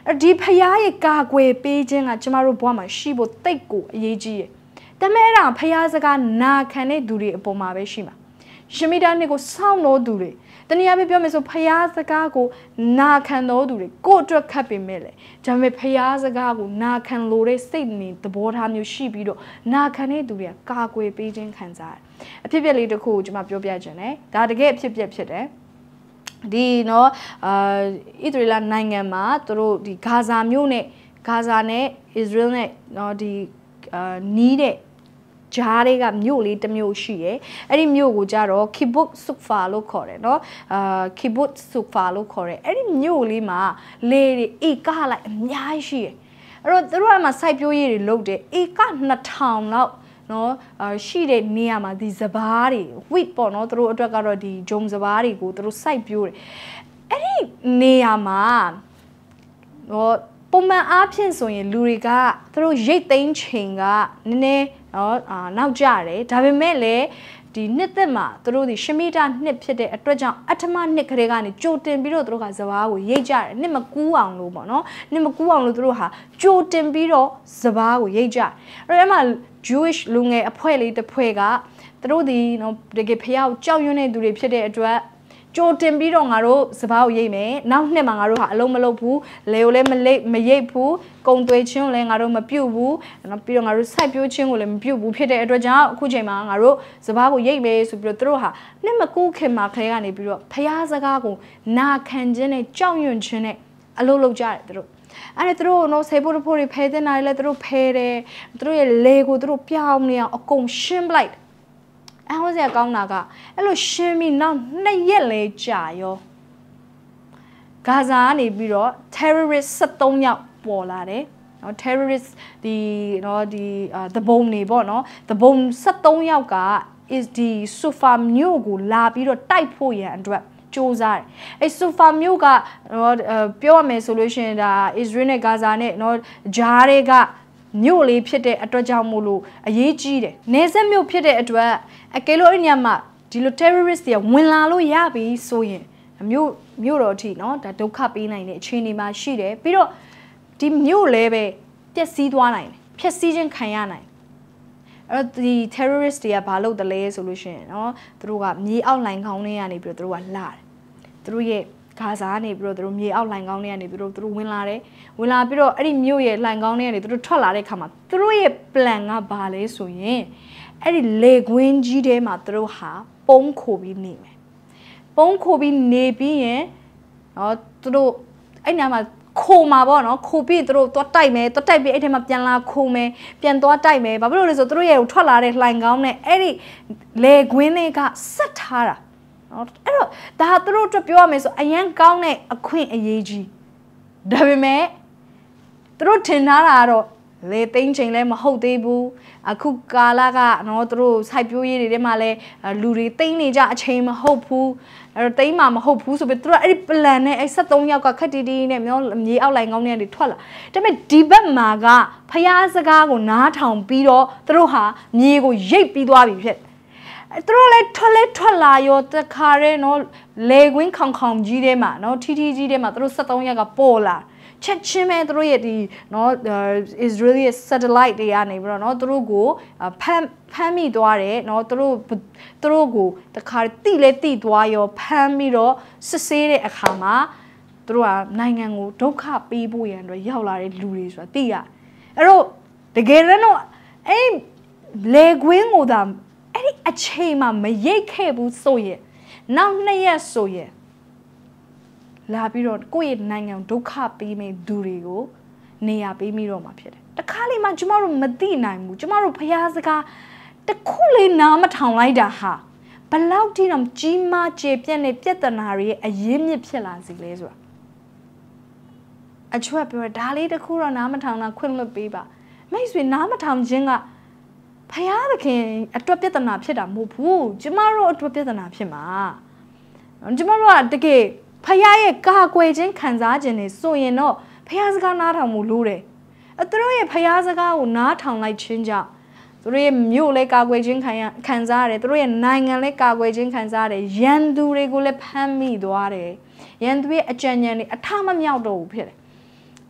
ဒီဖျားရဲ့ကာကွယ်ပေးခြင်းကကျမတို့ဘဝမှာရှိဖို့တိတ်ကိုအရေးကြီးတယ်ဒါပေမဲ့အဲ့ဒါဖျားစကားနာခံတဲ့သူတွေအပေါ်မှာပဲရှိမှာရှမိတာနှစ်ကိုစောင့်လို့သူတွေတနည်းအားဖြင့်ပြောမယ်ဆိုဖျားစကားကိုနာခံတော်သူတွေကိုအတွက်ခတ်ပေမဲ့လေဒါပေမဲ့ဖျားစကားကိုနာခံလို့တဲ့စိတ်နေသဘောထားမျိုးရှိပြီးတော့နာခံတဲ့သူတွေကကာကွယ်ပေးခြင်းခံစားတယ်အဖြစ်အပျက်လေးတစ်ခုကိုကျွန်မပြောပြခြင်းတယ်ဒါတကယ်အဖြစ်အပျက်ဖြစ်တယ်ဒီနော်အာဣသရေလနိုင်ငံမှာသူတို့ဒီဂါဇာမြို့နဲ့ဂါဇာနဲ့အစ္စရေးနဲ့နော်ဒီအာနီးတဲ့ဂျားတွေကမြို့လေးတစ်မြို့ရှိတယ်အဲ့ဒီမြို့ကိုကြတော့ Kibbutz Sukfa လို့ခေါ်တယ်နော်အာ Kibbutz Sukfa လို့ခေါ်တယ်အဲ့ဒီမြို့လေးမှာလေတွေဧကလိုက်အများကြီးရှိတယ်အဲ့တော့သူတို့ကမှစိုက်ပျိုးရေးတွေလုပ်တယ်ဧကနှစ်ထောင်လောက်နော်အာရှိတဲ့နေရာမှာဒီစပားတွေ wheat ပေါ့နော်သူတို့အတွက်ကတော့ဒီဂျုံစပားတွေကိုသူတို့စိုက်ပျိုးတယ်အဲ့ဒီနေရာမှာနော်ပုံမှန်အားဖြင့်ဆိုရင်လူတွေကသူတို့ရိတ်သိမ်းချိန်ကနည်းနည်းနော်အာနောက်ကျတယ်ဒါပေမဲ့လည်းဒီနှစ်သက်မှာသူတို့ဒီရှမိတာနှစ်ဖြစ်တဲ့အတွက်ကြောင့်အထမနှစ်ကလေးကနေကြိုတင်ပြီးတော့သူတို့ကစပားကိုရိတ်ကြတယ်နှစ်မကူးအောင်လို့ပေါ့နော်နှစ်မကူးအောင်လို့သူတို့ဟာကြိုတင်ပြီးတော့စပားကိုရိတ်ကြအဲ့တော့အဲ့မှာ Jewish လူငယ်အဖွဲ့လေးတစ်ဖွဲ့ကသူတို့ဒီနော်တကယ်ဖျားကိုကြောက်ရွံ့တဲ့သူတွေဖြစ်တဲ့အတွက်ကြိုတင်ပြီးတော့ငါတို့စပားကိုရိတ်မယ်နောက်နှစ်မှာငါတို့ဟာအလုံးမလုံးဘူးလေကိုလည်းမလိမရိတ်ဘူးကုံသွေးချင်းကိုလည်းငါတို့မပြုတ်ဘူးနော်ပြီးတော့ငါတို့စိုက်ပျိုးချင်းကိုလည်းမပြုတ်ဘူးဖြစ်တဲ့အတွက်ကြောင့်အခုချိန်မှာငါတို့စပားကိုရိတ်မယ်ဆိုပြီးတော့သူတို့ဟာနှစ်မကူးခင်မှာခလေးကနေပြီးတော့ဖျားစကားကိုနာခံခြင်းနဲ့ကြောက်ရွံ့ခြင်းနဲ့အလုံးလုံးကြတယ်သူတို့အဲ့ဒါသူတို့နော်ဆေးဖို့ဖို့တွေဖဲတဲ့နားလည်းသူတို့ဖဲတယ်သူတို့ရဲ့လေကိုသူတို့ပြောင်းနေအောင်အကုန်ရှင်းပလိုက်အဟောစရာကောင်းတာကအဲ့လိုရှင်းပြီးနောက်နှစ်ရက်လဲကြာရောဂါဇာကနေပြီးတော့ terrorist seventeenယောက်ပေါ်လာတယ်နော် terrorist ဒီနော်ဒီသဘုံနေပေါ့နော်သဘုံseventeenယောက်က is ဒီ Sufa မြို့ကိုလာပြီးတော့တိုက်ဖို့ရန်အတွက်စူးစမ်းတယ်အဲ Sufa မြို့ကနော်ပြောရမယ်ဆိုလို့ရှိရင်ဒါ Israel နဲ့ Gaza နဲ့နော်ဂျားတွေကမြို့လေးဖြစ်တဲ့အတွက်ကြောင့်မို့လို့အရေးကြီးတယ်။နေဆက်မြို့ဖြစ်တဲ့အတွက်အကယ်လို့အဲ့ညမှာဒီလို terrorist တွေဝင်လာလို့ရပြီဆိုရင်မြို့မြို့တော်အထိနော်ဒါဒုက္ခပေးနိုင်တဲ့အခြေအနေမှာရှိတယ်။ပြီးတော့ဒီမြို့လည်းပဲပျက်စီးသွားနိုင်တယ်။ဖျက်ဆီးခြင်းခံရနိုင်။အဲ့တော့ဒီ terrorist တွေကဘာလုပ်တယ်လဲဆိုလို့ရှိရင်နော်သူတို့ကမြေအောက်လိုင်ခေါင်းထဲကနေပြီးတော့သူတို့ကလာတယ်။သူတို့ရဲ့ဂါဇာကနေပြီးတော့သူတို့မြေအောက်လိုင်ကောင်းတွေကနေပြီးတော့သူတို့ဝင်လာတယ်ဝင်လာပြီးတော့အဲ့ဒီမြို့ရဲ့လိုင်ကောင်းတွေကနေသူတို့ထွက်လာတဲ့ခါမှာသူတို့ရဲ့ plan ကဘာလဲဆိုရင်အဲ့ဒီလေကွင်းကြီးထဲမှာသူတို့ဟာပုံးခိုပြီးနေမယ်ပုံးခိုပြီးနေပြီးရင်နော်သူတို့အဲ့နာမှာခိုမှာပေါ့နော်ခိုပြီးသူတို့သွားတိုက်မယ်သွားတိုက်ပြီးအဲ့ထဲမှာပြန်လာခိုမယ်ပြန်သွားတိုက်မယ်ဘာဖြစ်လို့လဲဆိုသူတို့ရဲ့ထွက်လာတဲ့လိုင်ကောင်းနဲ့အဲ့ဒီလေကွင်းတွေကဆက်ထားတာနော်အဲ့တော့ဒါသူတို့အတွက်ပြောရမယ်ဆိုအရန်ကောင်းတဲ့အခွင့်အရေးကြီးဒါပေမဲ့သူတို့ထင်ထားတာကတော့လေသိန်းချိန်လည်းမဟုတ်သေးဘူးအခုကာလကနော်သူတို့စိုက်ပျိုးရေးတွေထဲမှာလည်းလူတွေသိန်းနေကြအချိန်မဟုတ်ဘူးအဲ့တော့သိန်းမှာမဟုတ်ဘူးဆိုပြီးသူတို့အဲ့ဒီ plan နဲ့အဲ့seventeenယောက်ကခက်တီတီနဲ့မျိုးမြေအောက်လိုင်ကောင်းတွေကနေထွက်လာဒါပေမဲ့ဒီဘက်မှာကဖျားစကားကိုနားထောင်ပြီးတော့သူတို့ဟာမြေကိုရိတ်ပြီးသွားပြီဖြစ်သူတို့လည်းထွက်လဲထွက်လာရောတခါရဲနော်လေကွင်းခေါင်ခေါင်ကြီးထဲမှာနော်ထီထီကြီးထဲမှာသူတို့seventeenယောက်ကပေါ်လာချက်ချင်းပဲသူတို့ရဲ့ဒီနော် Israeli satellite တွေကနေပြီးတော့နော်သူတို့ကိုဖမ်းဖမ်းမိသွားတယ်နော်သူတို့သူတို့ကိုတခါတိလဲတိသွားရောဖမ်းပြီးတော့စစ်ဆေးတဲ့အခါမှာသူတို့ကနိုင်ငံကိုဒုက္ခပေးဖို့ရန်အတွက်ရောက်လာတဲ့လူတွေဆိုတာသိရအဲ့တော့တကယ်တော့အဲ့လေကွင်းကိုသာအဲ့ဒီအချိန်မှာမရိတ်ခဲ့ဘူးဆိုရင်နောက်နှစ်ရက်ဆိုရင်လာပြီးတော့ကိုယ့်ရဲ့နိုင်ငံဒုက္ခပေးမဲ့သူတွေကိုနေရာပေးမိတော့မှာဖြစ်တယ်တခါလေမှကျမတို့မသိနိုင်ဘူးကျမတို့ဖျားစကားတခုလေးနားမထောင်လိုက်တာဟာဘလောက်ထိတော့ကြီးမားကျေပြန့်တဲ့ပြဿနာတွေရဲ့အရင်းမြစ်ဖြစ်လာစီလဲဆိုတာအချွတ်ပြောဒါလေးတခုတော့နားမထောင်တာခွင့်လွှတ်ပေးပါမိတ်ဆွေနားမထောင်ခြင်းကဖျားသခင်အတွက်ပြဿနာဖြစ်တာမဟုတ်ဘူးကျမတို့အတွက်ပြဿနာဖြစ်မှာကျမတို့ကတကယ်ဖျားရဲ့ကာကွယ်ခြင်းခံစားခြင်းတွေဆိုရင်တော့ဖျားစကားနားထောင်မှုလို့တယ်အဲသူတို့ရဲ့ဖျားစကားကိုနားထောင်လိုက်ခြင်းကြောင့်သူတို့ရဲ့မြို့လည်းကာကွယ်ခြင်းခံရခံစားရတယ်သူတို့ရဲ့နိုင်ငံလည်းကာကွယ်ခြင်းခံစားရတယ်ရန်သူတွေကိုလည်းဖမ်းမိသွားတယ်ရန်သူရဲ့အကြံဉာဏ်တွေအထမမြောက်တော့ဘူးဖြစ်တယ်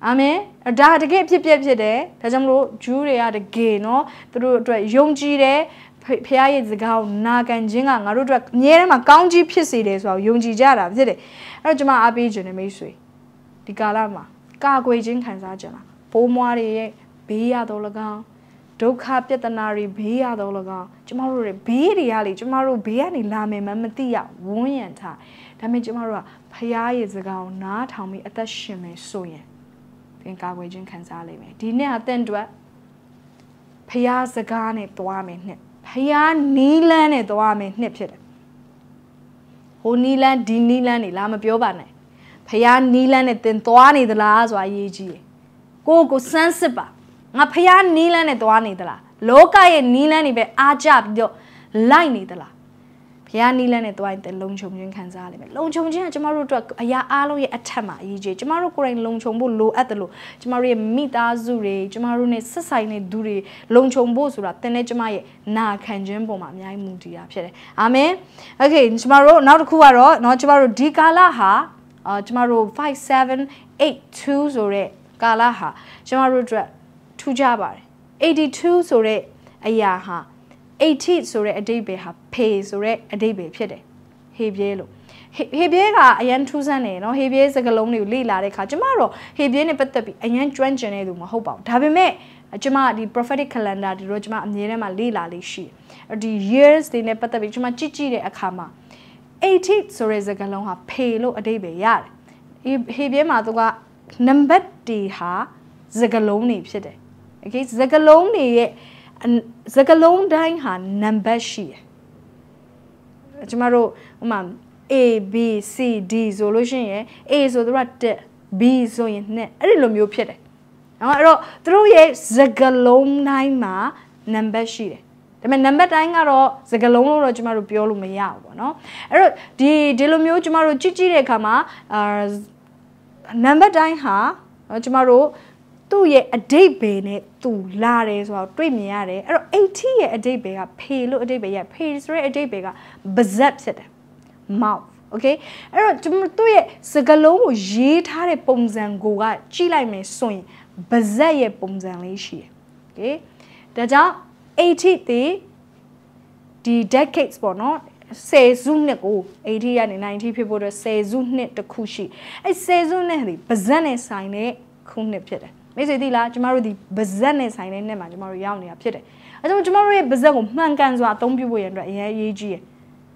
အာမင်ဒါတကယ်ဖြစ်ဖြစ်ဖြစ်တယ်ဒါကြောင့်မလို့ဂျူးတွေကတကယ်နော်သူတို့အတွက်ယုံကြည်တယ်ဖခင်ရဲ့စကားကိုနာခံခြင်းကငါတို့အတွက်အမြဲတမ်းမှာကောင်းကြီးဖြစ်စေတယ်ဆိုတော့ယုံကြည်ကြတာဖြစ်တယ်အဲ့တော့ကျွန်မအားပေးခြင်းနဲ့မိတ်ဆွေဒီကာလမှာကာကွယ်ခြင်းခံစားကြလားပိုးမွားတွေရဲ့ဘေးရတော့၎င်းဒုက္ခပြဿနာတွေဘေးရတော့၎င်းကျမတို့တွေဘေးတွေကလေကျမတို့ဘေးကနေလာမယ်မမသိရဝန်းရံထားဒါပေမဲ့ကျမတို့ကဖခင်ရဲ့စကားကိုနားထောင်ပြီးအသက်ရှင်မယ်ဆိုရင်သင်ကာကွယ်ခြင်းခံစားလိမ့်မယ်ဒီနေ့အသင်တို့ဖခင်စကားနဲ့သွားမယ်နှစ်ဖခင်နီးလန်းနဲ့သွားမယ်နှစ်ဖြစ်တယ်ဟိုနီးလန်းဒီနီးလန်းနေလာမပြောပါနဲ့ဖခင်နီးလန်းနဲ့သင်သွားနေသလားဆိုတာအရေးကြီးတယ်ကိုကိုစမ်းစစ်ပါငါဖခင်နီးလန်းနဲ့သွားနေသလားလောကရဲ့နီးလန်းတွေပဲအားကြပြီးတော့လိုက်နေသလားဖခင်နီးလန်းနဲ့သွားရင်သင်လုံခြုံခြင်းခံစားရလိမ့်မယ်လုံခြုံခြင်းကကျမတို့အတွက်အရာအားလုံးရဲ့အထက်မှာအရေးကြီးကျမတို့ကိုယ်တိုင်လုံခြုံဖို့လိုအပ်တယ်လို့ကျမတို့ရဲ့မိသားစုတွေကျမတို့နဲ့ဆက်ဆိုင်တဲ့သူတွေလုံခြုံဖို့ဆိုတာသင်နဲ့ကျမရဲ့နာခံခြင်းပုံမှာအများကြီးမူတည်တာဖြစ်တယ်အာမင်โอเคကျမတို့နောက်တစ်ခုကတော့เนาะကျမတို့ဒီကာလဟာအာကျမတို့five seven eight twoဆိုတဲ့ကာလဟာကျမတို့အတွက်ထူးခြားပါတယ်eighty-twoဆိုတဲ့အရာဟာeightyဆိုတဲ့အဓိပ္ပာယ်ဟာဖေဆိုတဲ့အဓိပ္ပာယ်ဖြစ်တယ်ဟေဘရဲလို့ဟေဘရဲကအရန်ထူးဆန်းတယ်နော်ဟေဘရဲစကားလုံးတွေကိုလေ့လာတဲ့အခါကျမတို့ဟေဘရဲနဲ့ပတ်သက်ပြီးအရန်ကျွမ်းကျင်တဲ့သူမဟုတ်ပါဘူးဒါပေမဲ့ကျမဒီ prophetic calendar ဒီတော့ကျမအမြဲတမ်းမှာလေ့လာလေးရှိတယ်ဒီ years တွေနဲ့ပတ်သက်ပြီးကျမကြည့်ကြည့်တဲ့အခါမှာeightyဆိုတဲ့စကားလုံးဟာဖေလို့အဓိပ္ပာယ်ရတယ်ဟေဘရဲမှာသူကနံပါတ်တွေဟာစကားလုံးတွေဖြစ်တယ်โอเคစကားလုံးတွေရဲ့စကားလုံးတိုင်းဟာနံပါတ်ရှိတယ်ကျမတို့ဥမာ A B C D ဆိုလို့ရှိရင် A ဆိုတော့တစ် B ဆိုရင်နှစ်အဲ့ဒီလိုမျိုးဖြစ်တယ်နော်အဲ့တော့သူတို့ရဲ့စကားလုံးတိုင်းမှာနံပါတ်ရှိတယ်ဒါပေမဲ့နံပါတ်တိုင်းကတော့စကားလုံးလို့တော့ကျမတို့ပြောလို့မရဘူးပေါ့နော်အဲ့တော့ဒီဒီလိုမျိုးကျမတို့ကြည့်ကြည့်တဲ့အခါမှာအာနံပါတ်တိုင်းဟာကျမတို့သူ့ရဲ့အဓိပ္ပာယ်နဲ့သူလာတယ်ဆိုတော့တွေ့မြင်ရတယ်အဲ့တော့eightyရဲ့အဓိပ္ပာယ်ကဖေလို့အဓိပ္ပာယ်ရဖေဆိုတဲ့အဓိပ္ပာယ်ကပါဇက်ဖြစ်တယ် mouth okay အဲ့တော့ကျွန်တော်သူ့ရဲ့စကားလုံးကိုရေးထားတဲ့ပုံစံကိုကကြည့်လိုက်မယ်ဆိုရင်ပါဇက်ရဲ့ပုံစံလေးရှိတယ် okay ဒါကြောင့်eightyဒီဒီ decades ပေါ့နော်ဆယ်စုနှစ်ကိုeightyကနေninetyဖြစ်ဖို့အတွက်ဆယ်စုနှစ်တစ်ခုရှိအဲ့ဆယ်စုနှစ်ဒီပါဇက်နဲ့ဆိုင်တဲ့ခုနှစ်ဖြစ်တယ်မိတ်ဆွေသိလားကျမတို့ဒီပါဇက်နဲ့ဆိုင်တဲ့နှစ်မှာကျမတို့ရောက်နေတာဖြစ်တယ်အဲကြောင့်ကျမတို့ရဲ့ပါဇက်ကိုမှန်ကန်စွာအသုံးပြုဖို့ရန်အတွက်အရင်အရေးကြီးရယ်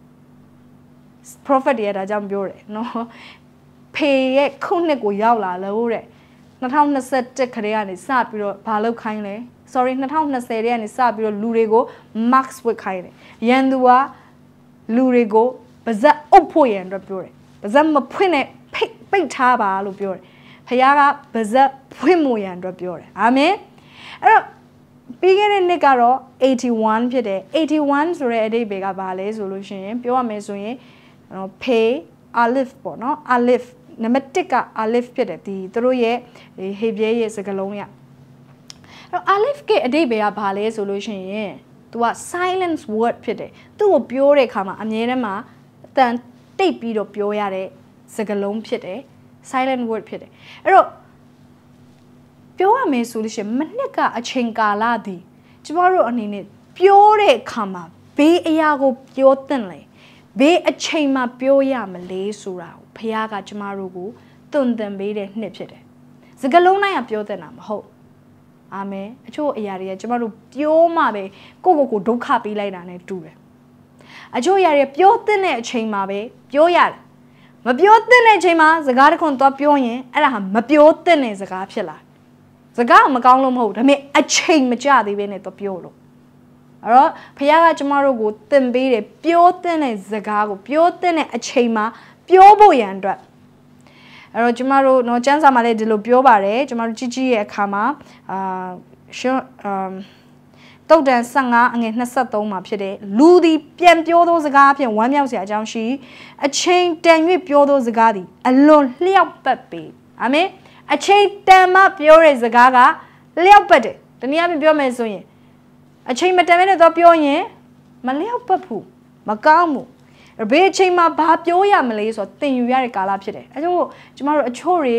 prophet ရဲ့ဒါကြောင့်ပြောတယ်နော်ဖေရဲ့ခုနှစ်ကိုရောက်လာလို့တဲ့twenty twenty-oneခရေကနေစပြီးတော့ဘာလုပ်ခိုင်းလဲ sorry twenty twentyထဲကနေစပြီးတော့လူတွေကို max ဝတ်ခိုင်းတယ်ရန်သူကလူတွေကိုပါဇက်အုပ်ဖို့ရန်အတွက်ပြောတယ်ပါဇက်မဖွင့်နဲ့ဖိတ်ပိတ်ထားပါလို့ပြောတယ်ဖခင်ကပါဇက်ဖွင့်မှုရန်အတွက်ပြောတယ်အာမင်အဲ့တော့ပြီးခဲ့တဲ့နှစ်ကတော့eighty-oneဖြစ်တယ်eighty-oneဆိုတဲ့အဓိပ္ပာယ်ကဘာလဲဆိုလို့ရှိရင်ပြောရမယ်ဆိုရင်ဖေ alif ပေါ့နော် alif နံပါတ်oneက alif ဖြစ်တယ်ဒီသူတို့ရဲ့ဟေဘရဲရဲ့စကားလုံးရအဲ့တော့ alif ကအဓိပ္ပာယ်ကဘာလဲဆိုလို့ရှိရင်သူက silence word ဖြစ်တယ်သူ့ကိုပြောတဲ့အခါမှာအမြဲတမ်းမှာအတန်တိတ်ပြီးတော့ပြောရတဲ့စကားလုံးဖြစ်တယ်silent word ဖြစ်တယ်အဲ့တော့ပြောရမယ်ဆိုလို့ရှိရင်မနှစ်ကအချိန်ကာလသည်ကျမတို့အနေနဲ့ပြောတဲ့အခါမှာဘေးအရာကိုပြောသင့်လဲဘေးအချိန်မှာပြောရမလဲဆိုတာကိုဘုရားကကျမတို့ကိုသွန်သင်ပေးတဲ့နှစ်ဖြစ်တယ်စကားလုံးတိုင်းကပြောသင့်တာမဟုတ်အာမင်အချို့အရာတွေကကျမတို့ပြောမှပဲကိုယ့်ကိုယ်ကိုဒုက္ခပေးလိုက်တာနဲ့တူတယ်အချို့အရာတွေပြောသင့်တဲ့အချိန်မှာပဲပြောရတယ်မပြောသင့်တဲ့အချိန်မှာစကားတစ်ခွန်းသွားပြောရင်အဲ့ဒါဟာမပြောသင့်တဲ့စကားဖြစ်လာစကားမကောင်းလို့မဟုတ်ဒါပေမဲ့အချိန်မကျသေးဘဲနဲ့သွားပြောလို့အဲ့တော့ဖခင်ကကျမတို့ကိုသင်ပေးတယ်ပြောသင့်တဲ့စကားကိုပြောသင့်တဲ့အချိန်မှာပြောဖို့ရန်အတွက်အဲ့တော့ကျမတို့เนาะကျမ်းစာမှာလည်းဒီလိုပြောပါတယ်ကျမတို့ကြီးကြီးရဲ့အခါမှာအာရှင်အမ်တုတ်တန်fifteenအငယ်twenty-threeမှာဖြစ်တယ်လူသည်ပြန်ပြောသောစကားဖြင့်ဝမ်းမြောက်စရာအကြောင်းရှိအချိန်တန်၍ပြောသောစကားသည်အလွန်လျှောက်ပတ်ပေအာမင်အချိန်တန်မှပြောတဲ့စကားကလျှောက်ပတ်တယ်တနည်းအားဖြင့်ပြောမယ်ဆိုရင်အချိန်မတန်မဲနဲ့တော့ပြောရင်မလျှောက်ပတ်ဘူးမကောင်းဘူးဘယ်အချိန်မှာဘာပြောရမလဲဆိုတော့သင်ယူရတဲ့ကာလဖြစ်တယ်အဲကြောင့်ကျမတို့အချို့တွေ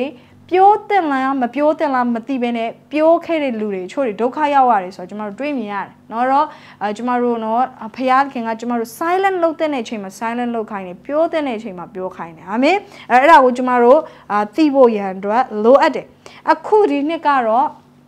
ပြောတင်လားမပြောတင်လားမသိဘဲနဲ့ပြောခဲ့တဲ့လူတွေချို့တွေဒုက္ခရောက်ရတယ်ဆိုတော့ကျမတို့တွေးမြင်ရတယ်เนาะတော့အဲကျမတို့เนาะဖယားခင်ကကျမတို့ silent လုပ်တဲ့အချိန်မှာ silent လုပ်ခိုင်းတယ်ပြောတဲ့အချိန်မှာပြောခိုင်းတယ်အာမင်အဲအဲ့ဒါကိုကျမတို့အာသိဖို့ရန်အတွက်လိုအပ်တယ်အခုဒီနှစ်ကတော့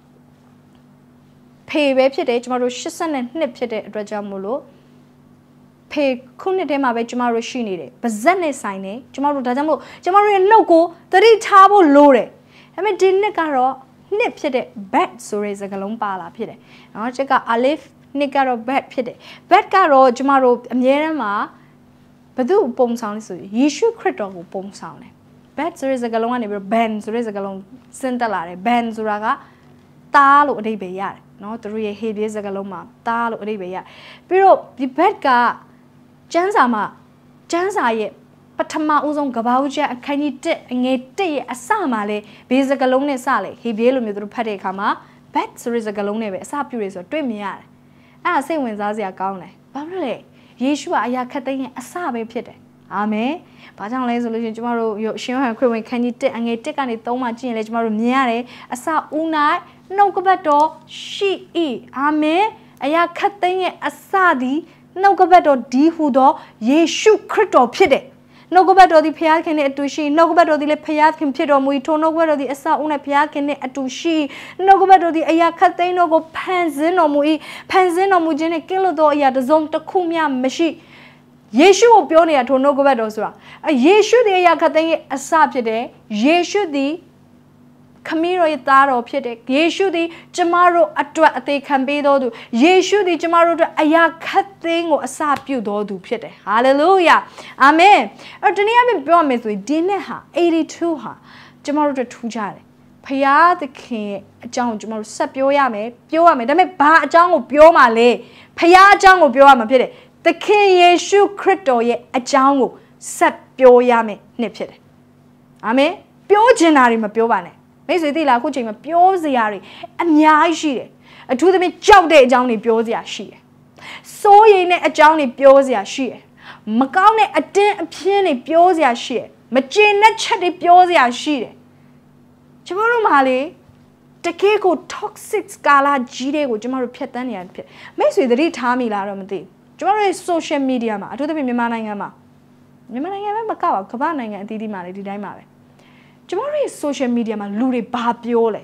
ဖေပဲဖြစ်တယ်ကျမတို့eightyနှစ်ဖြစ်တဲ့အတွက်ကြောင့်မို့လို့ဖေခုနှစ်ထဲမှာပဲကျမတို့ရှိနေတယ်ပါဇက်နဲ့ဆိုင်နေကျမတို့ဒါကြောင့်မို့ကျမတို့ရဲ့နှုတ်ကိုသတိထားဖို့လိုတယ်ဒါပေမဲ့ဒီနှစ်ကတော့နှစ်ဖြစ်တဲ့ bad ဆိုတဲ့စကားလုံးပါလာဖြစ်တယ်เนาะချက်က alif နှစ်ကတော့ bad ဖြစ်တယ် bad ကတော့ကျမတို့အမြဲတမ်းမှာဘယ်သူပုံဆောင်လဲဆိုယေရှုခရစ်တော်ကိုပုံဆောင်တယ် bad ဆိုတဲ့စကားလုံးကနေပြီးတော့ ban ဆိုတဲ့စကားလုံးဆင်းသက်လာတယ် ban ဆိုတာကတားလို့အဓိပ္ပာယ်ရတယ်เนาะသူတို့ရဲ့ Hebrew စကားလုံးမှာတားလို့အဓိပ္ပာယ်ရပြီးတော့ဒီ bad ကကျမ်းစာမှာကျမ်းစာရဲ့ပထမဦးဆုံးကဘာဦးချက်အခန်းကြီးoneအငယ်oneရဲ့အစမှာလေဘေးစကားလုံးနဲ့စလေဟေဘရဲလိုမျိုးသူတို့ဖတ်တဲ့အခါမှာ bad ဆိုတဲ့စကားလုံးနဲ့ပဲအစပြုရဆိုတော့တွေ့မြင်ရတယ်အဲ့ဒါစိတ်ဝင်စားစရာကောင်းတယ်ဘာဖြစ်လဲယေရှုကအရာခတ်သိမ်းရဲ့အစပဲဖြစ်တယ်အာမင်ဘာကြောင့်လဲဆိုလို့ရှိရင်ကျမတို့ရှင်ယောဟန်ခရစ်ဝင်ခန်းကြီးoneအငယ်oneကနေthreeမှာကြည့်ရင်လေကျမတို့မြင်ရတယ်အစဦး၌နှုတ်ကပတ်တော်ရှိ၏အာမင်အရာခတ်သိမ်းရဲ့အစသည်နှုတ်ကပတ်တော်ဒီဟူသောယေရှုခရစ်တော်ဖြစ်တယ်နှုတ်ကပတ်တော်ဒီဖျားခင်နဲ့အတူရှိနှုတ်ကပတ်တော်ဒီလည်းဖျားခင်ဖြစ်တော်မူထိုနှုတ်ကပတ်တော်ဒီအစအုံနဲ့ဖျားခင်နဲ့အတူရှိနှုတ်ကပတ်တော်ဒီအရာခတ်သိမ်းတော်ကိုဖန်ဆင်းတော်မူ၏ဖန်ဆင်းတော်မူခြင်းနဲ့ကင်းလွတ်သောအရာတစ်စုံတစ်ခုမျှမရှိယေရှုကိုပြောနေတာထိုနှုတ်ကပတ်တော်ဆိုတာယေရှုဒီအရာခတ်သိမ်းရဲ့အစဖြစ်တယ်ယေရှုဒီခမီးတော်ရဲ့သားတော်ဖြစ်တဲ့ယေရှုသည်ကျမတို့အတွက်အသေးခံပေးတော်သူယေရှုသည်ကျမတို့အတွက်အရာခတ်သိမ်းကိုအစပြုတော်သူဖြစ်တယ်ဟာလေလုယာအာမင်အဲ့ဒီနေ့အမြင်ပြောရမယ်ဆိုရင်ဒီနှစ်ဟာeighty-twoဟာကျမတို့အတွက်ထူးခြားတယ်ဖယားသခင်ရဲ့အကြောင်းကိုကျမတို့ဆက်ပြောရမယ်ပြောရမယ်ဒါပေမဲ့ဘာအကြောင်းကိုပြောမှလဲဖယားအကြောင်းကိုပြောရမှာဖြစ်တယ်သခင်ယေရှုခရစ်တော်ရဲ့အကြောင်းကိုဆက်ပြောရမယ်နှစ်ဖြစ်တယ်အာမင်ပြောချင်တာတွေမပြောပါနဲ့မိတ်ဆွေသိလားအခုချိန်မှာပြောစရာတွေအများကြီးရှိတယ်အထူးသဖြင့်ကြောက်တဲ့အကြောင်းတွေပြောစရာရှိတယ်စိုးရိမ်တဲ့အကြောင်းတွေပြောစရာရှိတယ်မကောင်းတဲ့အတင်းအပြင်းတွေပြောစရာရှိတယ်မကျေနပ်ချက်တွေပြောစရာရှိတယ်ကျမတို့မှလေတကယ်ကို toxic ကာလာကြီးတွေကိုကျမတို့ဖြတ်တန်းနေရဖြစ်မိတ်ဆွေသတိထားမိလားတော့မသိဘူးကျမတို့ရဲ့ social media မှာအထူးသဖြင့်မြန်မာနိုင်ငံမှာမြန်မာနိုင်ငံပဲမကပါဘူးကမ္ဘာနိုင်ငံအသီးသီးမှာလေဒီတိုင်းမှာပဲကျမတို့ရဲ့ social media မှာလူတွေဘာပြောလဲ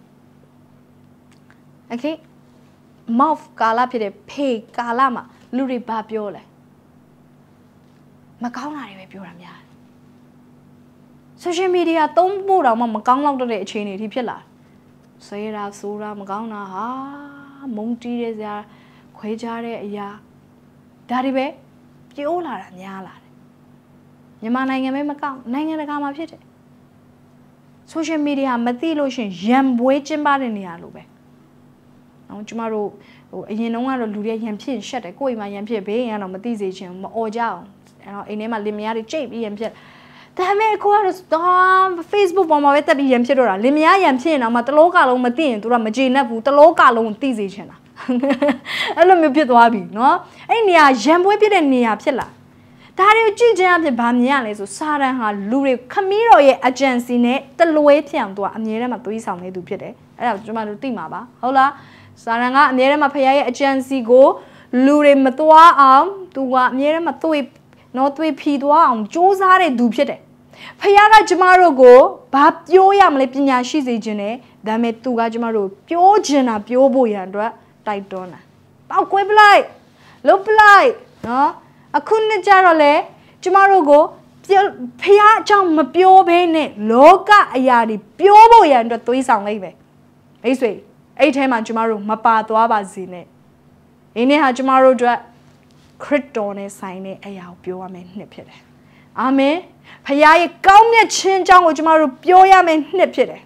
okay mouth ကာလာဖြစ်တဲ့ဖေးကာလာမှာလူတွေဘာပြောလဲမကောင်းတာတွေပဲပြောတာများ social media သုံးဖို့တော့မှမကောင်းတော့တဲ့အခြေအနေတွေဖြစ်လာစေးတာဆိုးတာမကောင်းတာဟာမုန်းတီးတဲ့စရာခွဲခြားတဲ့အရာဒါတွေပဲပြောလာတာများလာတယ်မြန်မာနိုင်ငံပဲမကောင်းနိုင်ငံတကာမှာဖြစ်တယ် social media မသိလို့ရှင်ရံပွဲကျင်းပတဲ့နေရာလိုပဲ။အောင်ကျမတို့ဟိုအရင်တုန်းကတော့လူတွေရံဖြစ်ရှက်တယ်ကိုယ်အိမ်မှာရံဖြစ်ဘေးရင်ကတော့မသိစေချင်မအော်ကြအောင်။အဲ့တော့အိမ်ထဲမှာလင်မယားတွေကြိတ်ပြီးရံဖြစ်ဒါပေမဲ့ကိုကတော့ Facebook ပေါ်မှာပဲတက်ပြီးရံဖြစ်တော့တာလင်မယားရံဖြစ်ရင်တော့မှတလောကလုံးမသိရင်သူကမကြေနပ်ဘူးတလောကလုံးသိစေချင်တာ။အဲ့လိုမျိုးဖြစ်သွားပြီနော်။အဲ့နေရာရံပွဲပြတဲ့နေရာဖြစ်လာဒါတွေကိုကြည့်ချင်းအဖြစ်ဗာမြင်ရလဲဆိုစာရန်ဟာလူတွေခမီးတော်ရဲ့ agency နဲ့တလွဲဖြန့်သူကအမြဲတမ်းမသွေးဆောင်နေသူဖြစ်တယ်အဲ့ဒါကျွန်မတို့သိမှာပါဟုတ်လားစာရန်ကအမြဲတမ်းမဖခင်ရဲ့ agency ကိုလူတွေမသွားအောင်သူကအမြဲတမ်းမသွေးနော်သွေးဖြီသွားအောင်စူးစမ်းတဲ့သူဖြစ်တယ်ဖခင်ကကျမတို့ကိုဘာပြောရမလဲပညာရှိစေခြင်းနဲ့ဒါပေမဲ့သူကကျမတို့ပြောချင်တာပြောဖို့ရန်အတွက်တိုက်တွန်းတာပောက်ကွဲပလိုက်လုတ်ပလိုက်နော်အခုနှစ်ကြတော့လေကျမတို့ကိုဖះအကြောင်းမပြောဘဲနဲ့လောကအရာတွေပြောဖို့ရန်အတွက်သွေးဆောင်လိုက်ပဲမိတ်ဆွေအဲ့ထဲမှာကျမတို့မပါသွားပါစေနဲ့ဒီနေ့ဟာကျမတို့အတွက်ခရစ်တော်နဲ့ဆိုင်တဲ့အရာကိုပြောရမယ်နှစ်ဖြစ်တယ်အာမင်ဖះရဲ့ကောင်းမြတ်ခြင်းအကြောင်းကိုကျမတို့ပြောရမယ်နှစ်ဖြစ်တယ်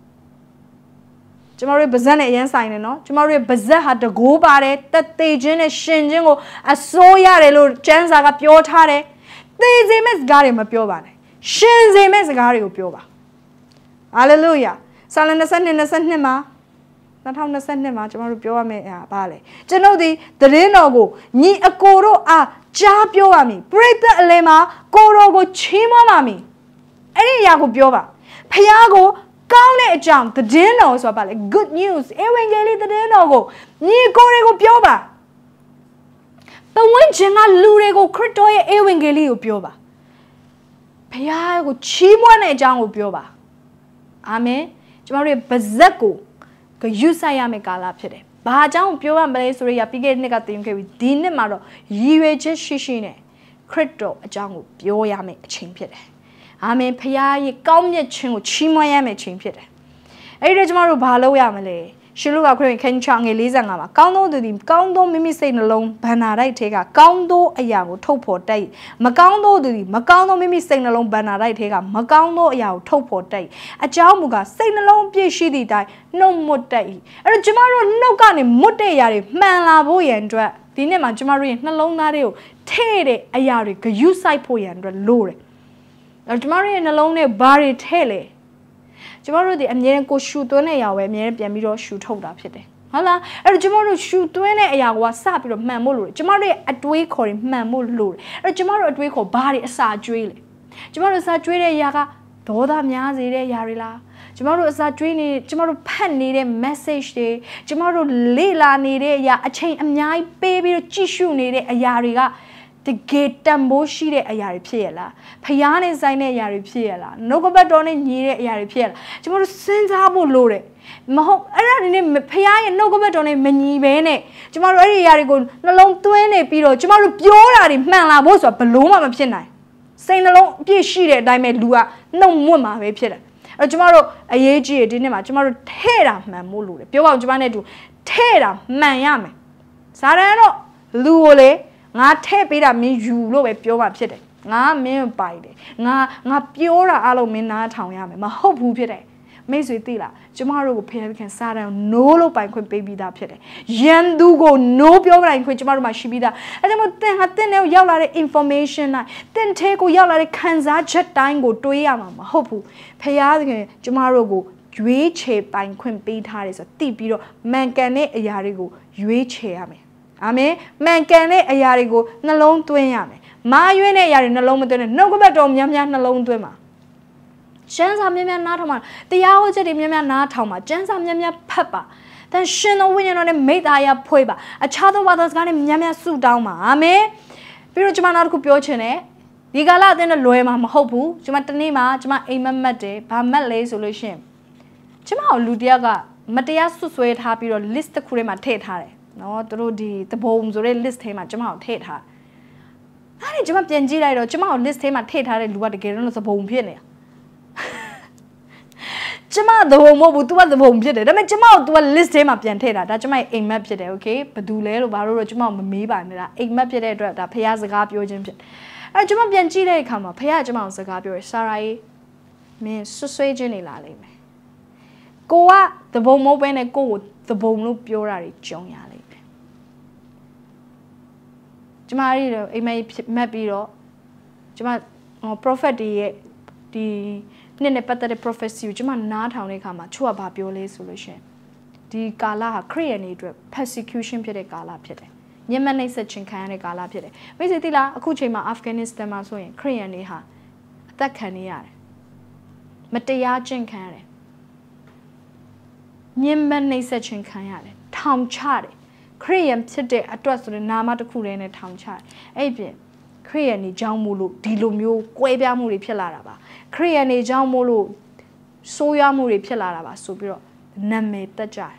ကျမတို့ဗဇက်နဲ့အရင်ဆိုင်နေနော်ကျမတို့ဗဇက်ဟာတကိုးပါတယ်တက်သေးခြင်းနဲ့ရှင်ခြင်းကိုအစိုးရတယ်လို့ကျမ်းစာကပြောထားတယ်သေစေမဲ့စကားတွေမပြောပါနဲ့ရှင်စေမဲ့စကားတွေကိုပြောပါဟာလေလုယာစာလtwenty-two twenty-twoမှာtwenty twenty-twoမှာကျမတို့ပြောရမယ့်ဟာဘာလဲကျွန်ုပ်ဒီသတင်းတော်ကိုညီအကိုတို့အားကြားပြောပါမည်ပရိသတ်အလယ်မှာကိုတော်ကိုချီးမွမ်းပါမည်အဲ့ဒီအရာကိုပြောပါဖះကိုကောင်းတဲ့အကြောင်းသတင်းတော်ဆိုတာပါလေ good news ဧဝံဂေလိသတင်းတော်ကိုညီကိုတွေကိုပြောပါပဝန်းကျင်ကလူတွေကိုခရစ်တော်ရဲ့ဧဝံဂေလိကိုပြောပါဖခင်ကိုချီးမွမ်းတဲ့အကြောင်းကိုပြောပါအာမင်ကျမတို့ရဲ့ဗဇက်ကိုဂရုစိုက်ရမယ့်ကာလဖြစ်တယ်ဘာအကြောင်းပြောရမလဲဆိုရပြီးခဲ့တဲ့နှစ်ကသင်ခဲ့ပြီးဒီနှစ်မှာတော့ရည်ရွယ်ချက်ရှိရှိနဲ့ခရစ်တော်အကြောင်းကိုပြောရမယ့်အချိန်ဖြစ်တယ်အာမင်ဖခင်ရဲ့ကောင်းမြတ်ခြင်းကိုချီးမွမ်းရမယ့်အချိန်ဖြစ်တယ်အဲ့ဒီကျမတို့ဘာလုပ်ရမလဲရှင်လူကခရစ်ခန်းချောင်းငယ်၄၅မှာကောင်းသောသူသည်ကောင်းသောမိမိစိတ်နှလုံးဗန္နာတိုက်ထဲကကောင်းသောအရာကိုထုတ်ဖော်တိုက်မကောင်းသောသူသည်မကောင်းသောမိမိစိတ်နှလုံးဗန္နာတိုက်ထဲကမကောင်းသောအရာကိုထုတ်ဖော်တိုက်အကြောင်းမူကားစိတ်နှလုံးပြည့်ရှိသည့်တိုင်နှုတ်မွတ်တိုက်အဲ့တော့ကျမတို့နှုတ်ကနေမွတ်တဲ့အရာတွေမှန်လာဖို့ရန်အတွက်ဒီနေ့မှာကျမတို့ရဲ့နှလုံးသားတွေကိုထဲ့တဲ့အရာတွေဂရုစိုက်ဖို့ရန်အတွက်လိုတယ်အဲ့တော့ကျမတို့ရဲ့နှလုံးထဲဘာတွေထဲ့လဲကျမတို့ဒီအမြဲတမ်းကိုရှူသွင်းတဲ့အရာပဲအမြဲတမ်းပြန်ပြီးတော့ရှူထုတ်တာဖြစ်တယ်ဟုတ်လားအဲ့တော့ကျမတို့ရှူသွင်းတဲ့အရာကစပြီးတော့မှန်ဖို့လိုတယ်ကျမတို့ရဲ့အတွေးခေါ်တွေမှန်ဖို့လိုတယ်အဲ့တော့ကျမတို့အတွေးခေါ်ဘာတွေအစာကျွေးလဲကျမတို့အစာကျွေးတဲ့အရာကဒေါသများစေတဲ့အရာတွေလားကျမတို့အစာကျွေးနေကျမတို့ဖတ်နေတဲ့ message တွေကျမတို့လေ့လာနေတဲ့အရာအချိန်အများကြီးပေးပြီးတော့ကြည့်ရှုနေတဲ့အရာတွေကတကယ်တန်ဖိုးရှိတဲ့အရာတွေဖြစ်ရလားဖျားနဲ့ဆိုင်တဲ့အရာတွေဖြစ်ရလားနှုတ်ကပတ်တော်နဲ့ညီတဲ့အရာတွေဖြစ်ရလားကျမတို့စဉ်းစားဖို့လိုတယ်မဟုတ်အဲ့ဒါနေနဲ့ဖျားရဲ့နှုတ်ကပတ်တော်နဲ့မညီဘဲနဲ့ကျမတို့အဲ့ဒီအရာတွေကိုနှလုံးသွင်းနေပြီးတော့ကျမတို့ပြောတာတွေမှန်လာဖို့ဆိုတာဘလို့မှမဖြစ်နိုင်စိတ်နှလုံးအပြည့်ရှိတဲ့အတိုင်းပဲလူကနှုတ်မွတ်မှာပဲဖြစ်တယ်အဲ့တော့ကျမတို့အရေးကြီးတယ်ဒီနေ့မှာကျမတို့ထဲ့တာမှန်ဖို့လိုတယ်ပြောပါဦးကျမနဲ့တူထဲ့တာမှန်ရမယ်ဇာတန်တော့လူကိုလေငါထဲ့ပေးတာမင်းယူလို့ပဲပြောမှာဖြစ်တယ်ငါမင်းပိုင်တယ်ငါငါပြောတာအားလုံးမင်းနားထောင်ရမယ်မဟုတ်ဘူးဖြစ်တယ်မိတ်ဆွေသိလားကျမတို့ကိုဖခင်ခင်စားတယ်နိုးလို့ပိုင်ခွင့်ပေးပြီးသားဖြစ်တယ်ရန်သူကိုနိုးပြောပိုင်ခွင့်ကျမတို့မှာရှိပြီးသားအဲဒါမို့တင်ဟာတင်နဲ့ရောက်လာတဲ့ information တိုင်းတင်ထဲကိုရောက်လာတဲ့ခံစားချက်တိုင်းကိုတွေးရမှာမဟုတ်ဘူးဖခင်ကျမတို့ကိုရွေးချယ်ပိုင်ခွင့်ပေးထားတယ်ဆိုတော့သိပြီးတော့မှန်ကန်တဲ့အရာတွေကိုရွေးချယ်ရမယ်အာမင်မှန်ကန်တဲ့အရာတွေကိုနှလုံးသွင်းရမယ်မာရွေးတဲ့အရာတွေနှလုံးမသွင်းနဲ့နှုတ်ကပတ်တော်များများနှလုံးသွင်းပါကျမ်းစာများများနားထောင်ပါတရားဟောချက်တွေများများနားထောင်ပါကျမ်းစာများများဖတ်ပါတန်ရှင်သောဝိညာဉ်တော်နဲ့မိသားရဖွဲ့ပါအခြားသောဘာသာစကားတွေများများဆုတောင်းပါအာမင်ပြီးတော့ကျွန်မနောက်တစ်ခုပြောချင်တယ်ဒီကာလအသင်းနဲ့လွယ်မှာမဟုတ်ဘူးကျွန်မတနေ့မှာကျွန်မအိမ်မက်မက်တယ်ဘာမက်လဲဆိုလို့ရှိရင်ကျွန်မကိုလူတယောက်ကမတရားဆွဆွဲထားပြီးတော့ list တစ်ခုထဲမှာထည့်ထားတယ်နော်သူတို့ဒီတဘုံဆိုတဲ့ list ထဲမှာကျွန်မကိုထည့်ထားအဲ့ဒီကျွန်မပြန်ကြည့်လိုက်တော့ကျွန်မကို list ထဲမှာထည့်ထားတဲ့လူကတကယ်တော့သဘုံဖြစ်နေတာကျမသဘုံမဟုတ်ဘူး तू ကသဘုံဖြစ်တယ်ဒါပေမဲ့ကျမကို तू က list ထဲမှာပြန်ထည့်တာဒါကျမရဲ့အိမ်မက်ဖြစ်တယ် okay ဘယ်သူလဲလို့ဘာလို့တော့ကျမကိုမမေးပါနဲ့လားအိမ်မက်ဖြစ်တဲ့အတွက်ဒါဖះစကားပြောခြင်းဖြစ်အဲ့ကျမပြန်ကြည့်တဲ့အခါမှာဖះကျမကိုစကားပြောရဆာရာကြီးမင်းဆွဆွဲခြင်းနေလာလိမ့်မယ်ကိုကသဘုံမဟုတ်ဘဲနဲ့ကိုကိုသဘုံလို့ပြောတာတွေကြုံရလိမ့်မယ်ကျမရီတော့အိမ်မက်မက်ပြီးတော့ကျမ prophet တွေရဲ့ဒီနေ့နဲ့ပတ်သက်တဲ့ prophecy ကိုကျွန်မနားထောင်တဲ့အခါမှာချို့ကဘာပြောလဲဆိုလို့ရှိရင်ဒီကာလဟာခရစ်ယာန်တွေအတွက် persecution ဖြစ်တဲ့ကာလဖြစ်တယ်ညှဉ်းပန်းနှိပ်စက်ခြင်းခံရတဲ့ကာလဖြစ်တယ်မိတ်ဆွေသိလားအခုချိန်မှာအာဖဂန်နစ္စတန်မှာဆိုရင်ခရစ်ယာန်တွေဟာအသက်ခံနေရတယ်မတရားကျင့်ခံရတယ်ညှဉ်းပန်းနှိပ်စက်ခြင်းခံရတယ်ထောင်ချတယ်ခရစ်ယာန်ဖြစ်တဲ့အတွက်ဆိုတဲ့နာမတစ်ခုတည်းနဲ့ထောင်ချတယ်အဲ့ပြင်ခရစ်ယာန်တွေကြောင်းမို့လို့ဒီလိုမျိုးကွဲပြားမှုတွေဖြစ်လာတာပါခရစ်ယာန်တွေကြောင်းမို့လို့ဆိုးရွားမှုတွေဖြစ်လာတာပါဆိုပြီးတော့နာမည်တက်ကြတယ်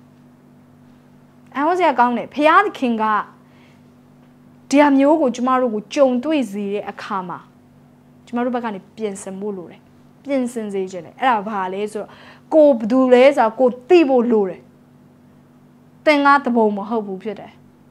အဲဟောစရာကောင်းတယ်ဖျားသခင်ကဒီအမျိုးကိုကျမတို့ကိုကြုံတွေ့စေတဲ့အခါမှာကျမတို့ဘက်ကနေပြင်ဆင်ဖို့လိုတယ်ပြင်ဆင်စေခြင်းတယ်အဲ့ဒါဘာလဲဆိုတော့ကိုဘယ်သူလဲဆိုတော့ကိုသိဖို့လိုတယ်သင်ကသဘုံမဟုတ်ဘူးဖြစ်တယ်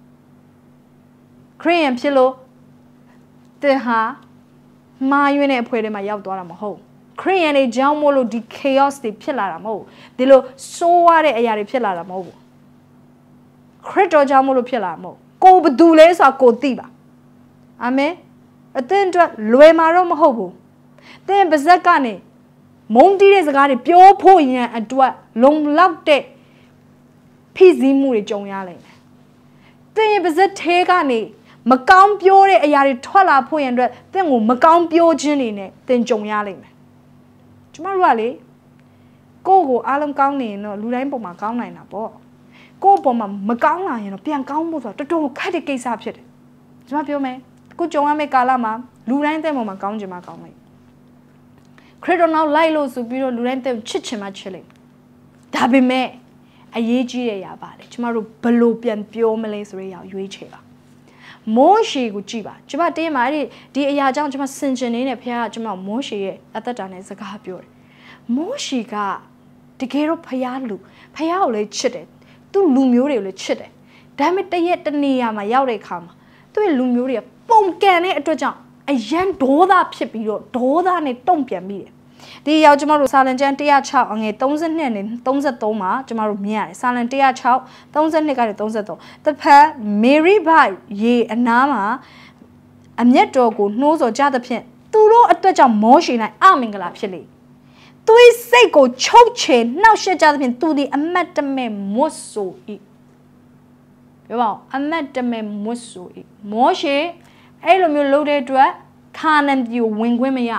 ခရစ်ယာန်ဖြစ်လို့သင်ဟာမာရွေးတဲ့အဖွဲထဲမှာရောက်သွားတာမဟုတ်ခရစ်ယာန်တွေကြောင်းမို့လို့ဒီ chaos တွေဖြစ်လာတာမဟုတ်ဒီလိုဆိုးရတဲ့အရာတွေဖြစ်လာတာမဟုတ်ဘူးခရစ်တော်ကြောင်းမို့လို့ဖြစ်လာမှာမဟုတ်ကိုဘယ်သူလဲဆိုတာကိုသိပါအာမင်အသင်အတွက်လွယ်မှာတော့မဟုတ်ဘူးသင်ပါဇက်ကနေမုန်းတီးတဲ့စကားတွေပြောဖို့ရန်အတွက်လုံလောက်တဲ့ဖိစီးမှုတွေကြုံရလိမ့်မယ်သင်ပါဇက်ထဲကနေမကောင်းပြောတဲ့အရာတွေထွက်လာဖို့ရန်အတွက်သင်ကိုမကောင်းပြောခြင်းတွေနဲ့သင်ကြုံရလိမ့်မယ်ကျမတို့ကလေကိုကိုအားလုံးကောင်းနေရင်တော့လူတိုင်းပုံမှာကောင်းနိုင်တာပေါ့ကိုပုံမှာမကောင်းလာရင်တော့ပြန်ကောင်းဖို့ဆိုတော့တော်တော်ခက်တဲ့ကိစ္စဖြစ်တယ်ကျွန်မပြောမယ်အခုကြုံရမယ့်ကာလမှာလူတိုင်းတဲ့ပုံမှာကောင်းချင်မှကောင်းလိုက်ခရစ်တော်နောက်လိုက်လို့ဆိုပြီးတော့လူတိုင်းတဲ့ချစ်ချင်မှချစ်လိုက်ဒါပေမဲ့အရေးကြီးတဲ့အရာပါလေကျမတို့ဘလို့ပြန်ပြောမလဲဆိုရအောင်ရွေးချယ်ပါမောရှေကိုကြည့်ပါကျမတင်းမှာဒီဒီအရာကြောင့်ကျမစင်ကျင်နေတဲ့ဖခင်ကကျမမောရှေရဲ့အသက်တာနဲ့စကားပြောတယ်မောရှေကတကယ်တော့ဖခင်လူဖခင်ကိုလည်းချစ်တယ်သူ့လူမျိုးတွေကိုလည်းချစ်တယ်ဒါပေမဲ့တရက်တနေရာမှာရောက်တဲ့အခါမှာသူ့ရဲ့လူမျိုးတွေကပုံကန်တဲ့အတွက်ကြောင့်အရန်ဒေါသဖြစ်ပြီးတော့ဒေါသနဲ့တုံ့ပြန်မိတယ်ဒီရောက်ကျမတို့စာလံကျမ်းone oh sixအငယ်thirty-twoနဲ့thirty-threeမှာကျမတို့မြင်ရတယ်စာလံone oh six thirty-twoကနေthirty-threeတစ်ဖက်မေရီဘရေအနားမှာအမျက်တော်ကိုနှိုးဆော်ကြသဖြင့်သူတို့အတွက်ကြောင့်မောရှေ၌အမင်္ဂလာဖြစ်လေသူ၏စိတ်ကိုချုပ်ချယ်နှောက်ယှက်ကြသဖြင့်သူသည်အမတ်တမဲ့မွတ်ဆို၏ပြောပါဦးအမတ်တမဲ့မွတ်ဆို၏မောရှေအဲ့လိုမျိုးလုပ်တဲ့အတွက်ခါနန်ပြည်ဝင်ခွင့်မရ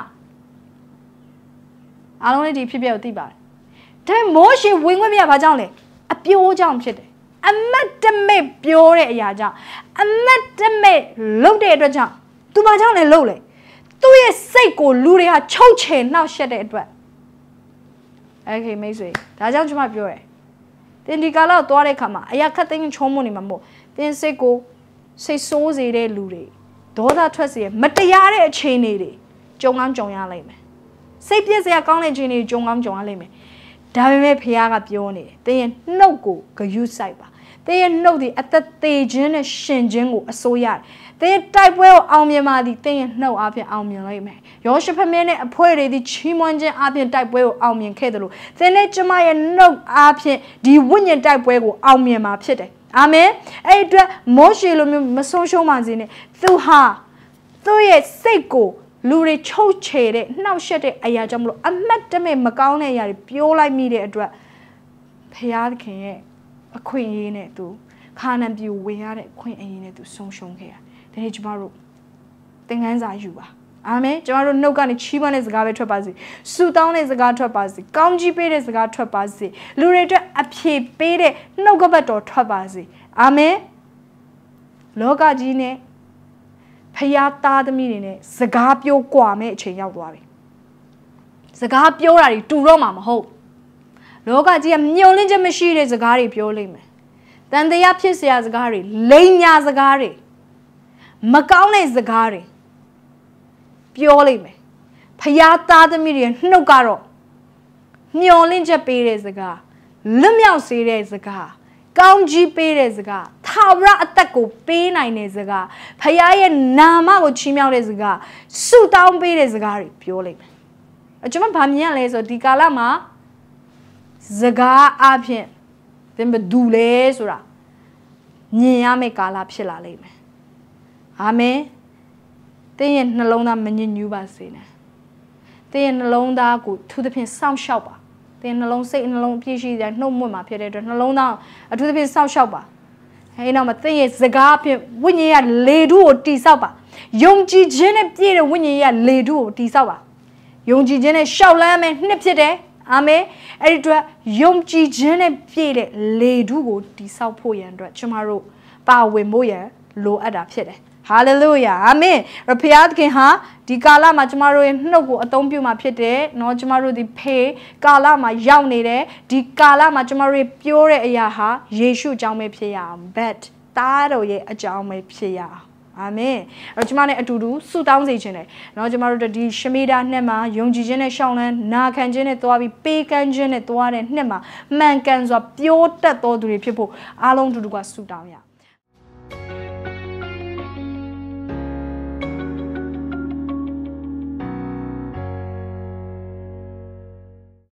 အားလုံးလည်းဒီဖြစ်ပျက်ကိုသိပါတယ်။ဒါမောရှေဝင်ခွင့်မရဘာကြောင့်လဲအပြိုးကြောင့်ဖြစ်တယ်။အမတ်တမဲ့ပြောတဲ့အရာကြောင့်အမတ်တမဲ့လုပ်တဲ့အတွက်ကြောင့်သူဘာကြောင့်လဲလုပ်လဲ။သူ့ရဲ့စိတ်ကိုလူတွေဟာချုပ်ချယ်နှောက်ယှက်တဲ့အတွက်โอเคမိတ်ဆွေဒါကြောင့်ကျွန်မပြောတယ်။တင်ဒီကာလောက်သွားတဲ့ခါမှာအရာခက်သိမ်းချုံးမနေမှာမဟုတ်တင်စိတ်ကိုစိတ်ဆိုးစေတဲ့လူတွေဒေါသထွက်စေမတရားတဲ့အခြေအနေတွေကြုံကောင်းကြုံရလိမ့်မယ်စိတ်ပြည့်စရာကောင်းတဲ့ခြင်းတွေကြုံကောင်းကြုံရလိမ့်မယ်ဒါပေမဲ့ဖခင်ကပြောနေတယ်တင်းရဲ့နှုတ်ကိုဂယုစိုက်ပါတင်းရဲ့နှုတ်ဒီအသက်သေးခြင်းနဲ့ရှင်ခြင်းကိုအစိုးရတယ်တင်းရဲ့တိုက်ပွဲကိုအောင်မြင်ပါသည်တင်းရဲ့နှုတ်အပြင်အောင်မြင်လိမ့်မယ်ယောရှဖမင်းနဲ့အဖွဲတွေဒီချီးမွမ်းခြင်းအပြင်တိုက်ပွဲကိုအောင်မြင်ခဲ့တယ်လို့တင်းနဲ့ကျမရဲ့နှုတ်အပြင်ဒီဝိညာဉ်တိုက်ပွဲကိုအောင်မြင်မှာဖြစ်တယ်အာမင်အဲ့အတွက်မောရှေလိုမျိုးမဆုံးရှုံးပါစေနဲ့သူဟာသူ့ရဲ့စိတ်ကိုလူတွေချုပ်ချယ်တဲ့နှောက်ယှက်တဲ့အရာကြောင့်မလို့အမတ်တမဲ့မကောင်းတဲ့အရာတွေပြောလိုက်မိတဲ့အတွက်ဖခင်ရဲ့အခွင့်အရေးနဲ့သူခါနန်ပြည်ဝင်ရတဲ့အခွင့်အရေးနဲ့သူဆုံးရှုံးခဲ့ရတယ်။ဒါနဲ့ကျမတို့သင်ခန်းစာယူပါ။အာမင်။ကျမတို့နှုတ်ကနေချီးမွမ်းတဲ့စကားပဲထွက်ပါစေ။ဆုတောင်းတဲ့စကားထွက်ပါစေ။ကောင်းကြီးပေးတဲ့စကားထွက်ပါစေ။လူတွေအတွက်အဖြေပေးတဲ့နှုတ်ကပတ်တော်ထွက်ပါစေ။အာမင်။လောကကြီးနဲ့ဖယားသားသမီးတွေနဲ့စကားပြောကွာမဲ့အချိန်ရောက်သွားပြီစကားပြောတာတွေတူတော့မှာမဟုတ်လောကကြီးကမျောလင့်ချက်မရှိတဲ့စကားတွေပြောလိမ့်မယ်တန်တရားဖြစ်เสียစကားတွေလိမ်ညာစကားတွေမကောင်းတဲ့စကားတွေပြောလိမ့်မယ်ဖယားသားသမီးတွေနှုတ်ကတော့မျောလင့်ချက်ပေးတဲ့စကားလွတ်မြောက်စေတဲ့စကားကောင်းကြီးပေးတဲ့စကားထာဝရအသက်ကိုပေးနိုင်တဲ့စကားဖခင်ရဲ့နာမကိုချီးမြှောက်တဲ့စကားဆုတောင်းပေးတဲ့စကားတွေပြောလိုက်မယ်အကျွန်မဗာမြင်ရလဲဆိုဒီကာလမှာစကားအပြင်သင်ဘဒူလဲဆိုတာမြင်ရမယ့်ကာလဖြစ်လာလိမ့်မယ်အာမင်သင်ရဲ့နှလုံးသားမညစ်ညူးပါစေနဲ့သင်ရဲ့နှလုံးသားကိုသူသဖြင့်စောင့်ရှောက်ပါတင်နှလုံးစိတ်နှလုံးပြည့်ရှိတဲ့နှုတ်မွတ်မှာဖြစ်တဲ့အတွက်နှလုံးသားအထူးသဖြင့်စောင့်ရှောက်ပါအဲနောက်မှာသင်ရဲ့စကားဖြင့်ဝိညာဉ်ရလေထုကိုတိဆောက်ပါယုံကြည်ခြင်းနဲ့ပြည့်တဲ့ဝိညာဉ်ရလေထုကိုတိဆောက်ပါယုံကြည်ခြင်းနဲ့ရှောက်လန်းမယ်နှစ်ဖြစ်တယ်အာမင်အဲ့ဒီအတွက်ယုံကြည်ခြင်းနဲ့ပြည့်တဲ့လေထုကိုတိဆောက်ဖို့ရန်အတွက်ကျွန်တော်တို့ပါဝင်ဖို့ရန်လိုအပ်တာဖြစ်တယ်ဟာလေလုယာအာမင်ရဖျားသခင်ဟာဒီကာလမှာကျမတို့ရဲ့နှုတ်ကိုအသုံးပြုမှာဖြစ်တယ်เนาะကျမတို့ဒီဖေကာလမှာရောက်နေတယ်ဒီကာလမှာကျမတို့ပြောတဲ့အရာဟာယေရှုအကြောင်းပဲဖြစ်ရအောင် but သားတော်ရဲ့အကြောင်းပဲဖြစ်ရအောင်အာမင်အဲ့တော့ကျမနဲ့အတူတူဆုတောင်းစေခြင်းတယ်เนาะကျမတို့ဒီရှမေဒါနှစ်မှာယုံကြည်ခြင်းနဲ့ရှောင်းလန်းနာခံခြင်းနဲ့သွားပြီးပေးကမ်းခြင်းနဲ့သွားတဲ့နှစ်မှာမှန်ကန်စွာပြောတတ်တော်သူတွေဖြစ်ဖို့အားလုံးတူတူကဆုတောင်းရ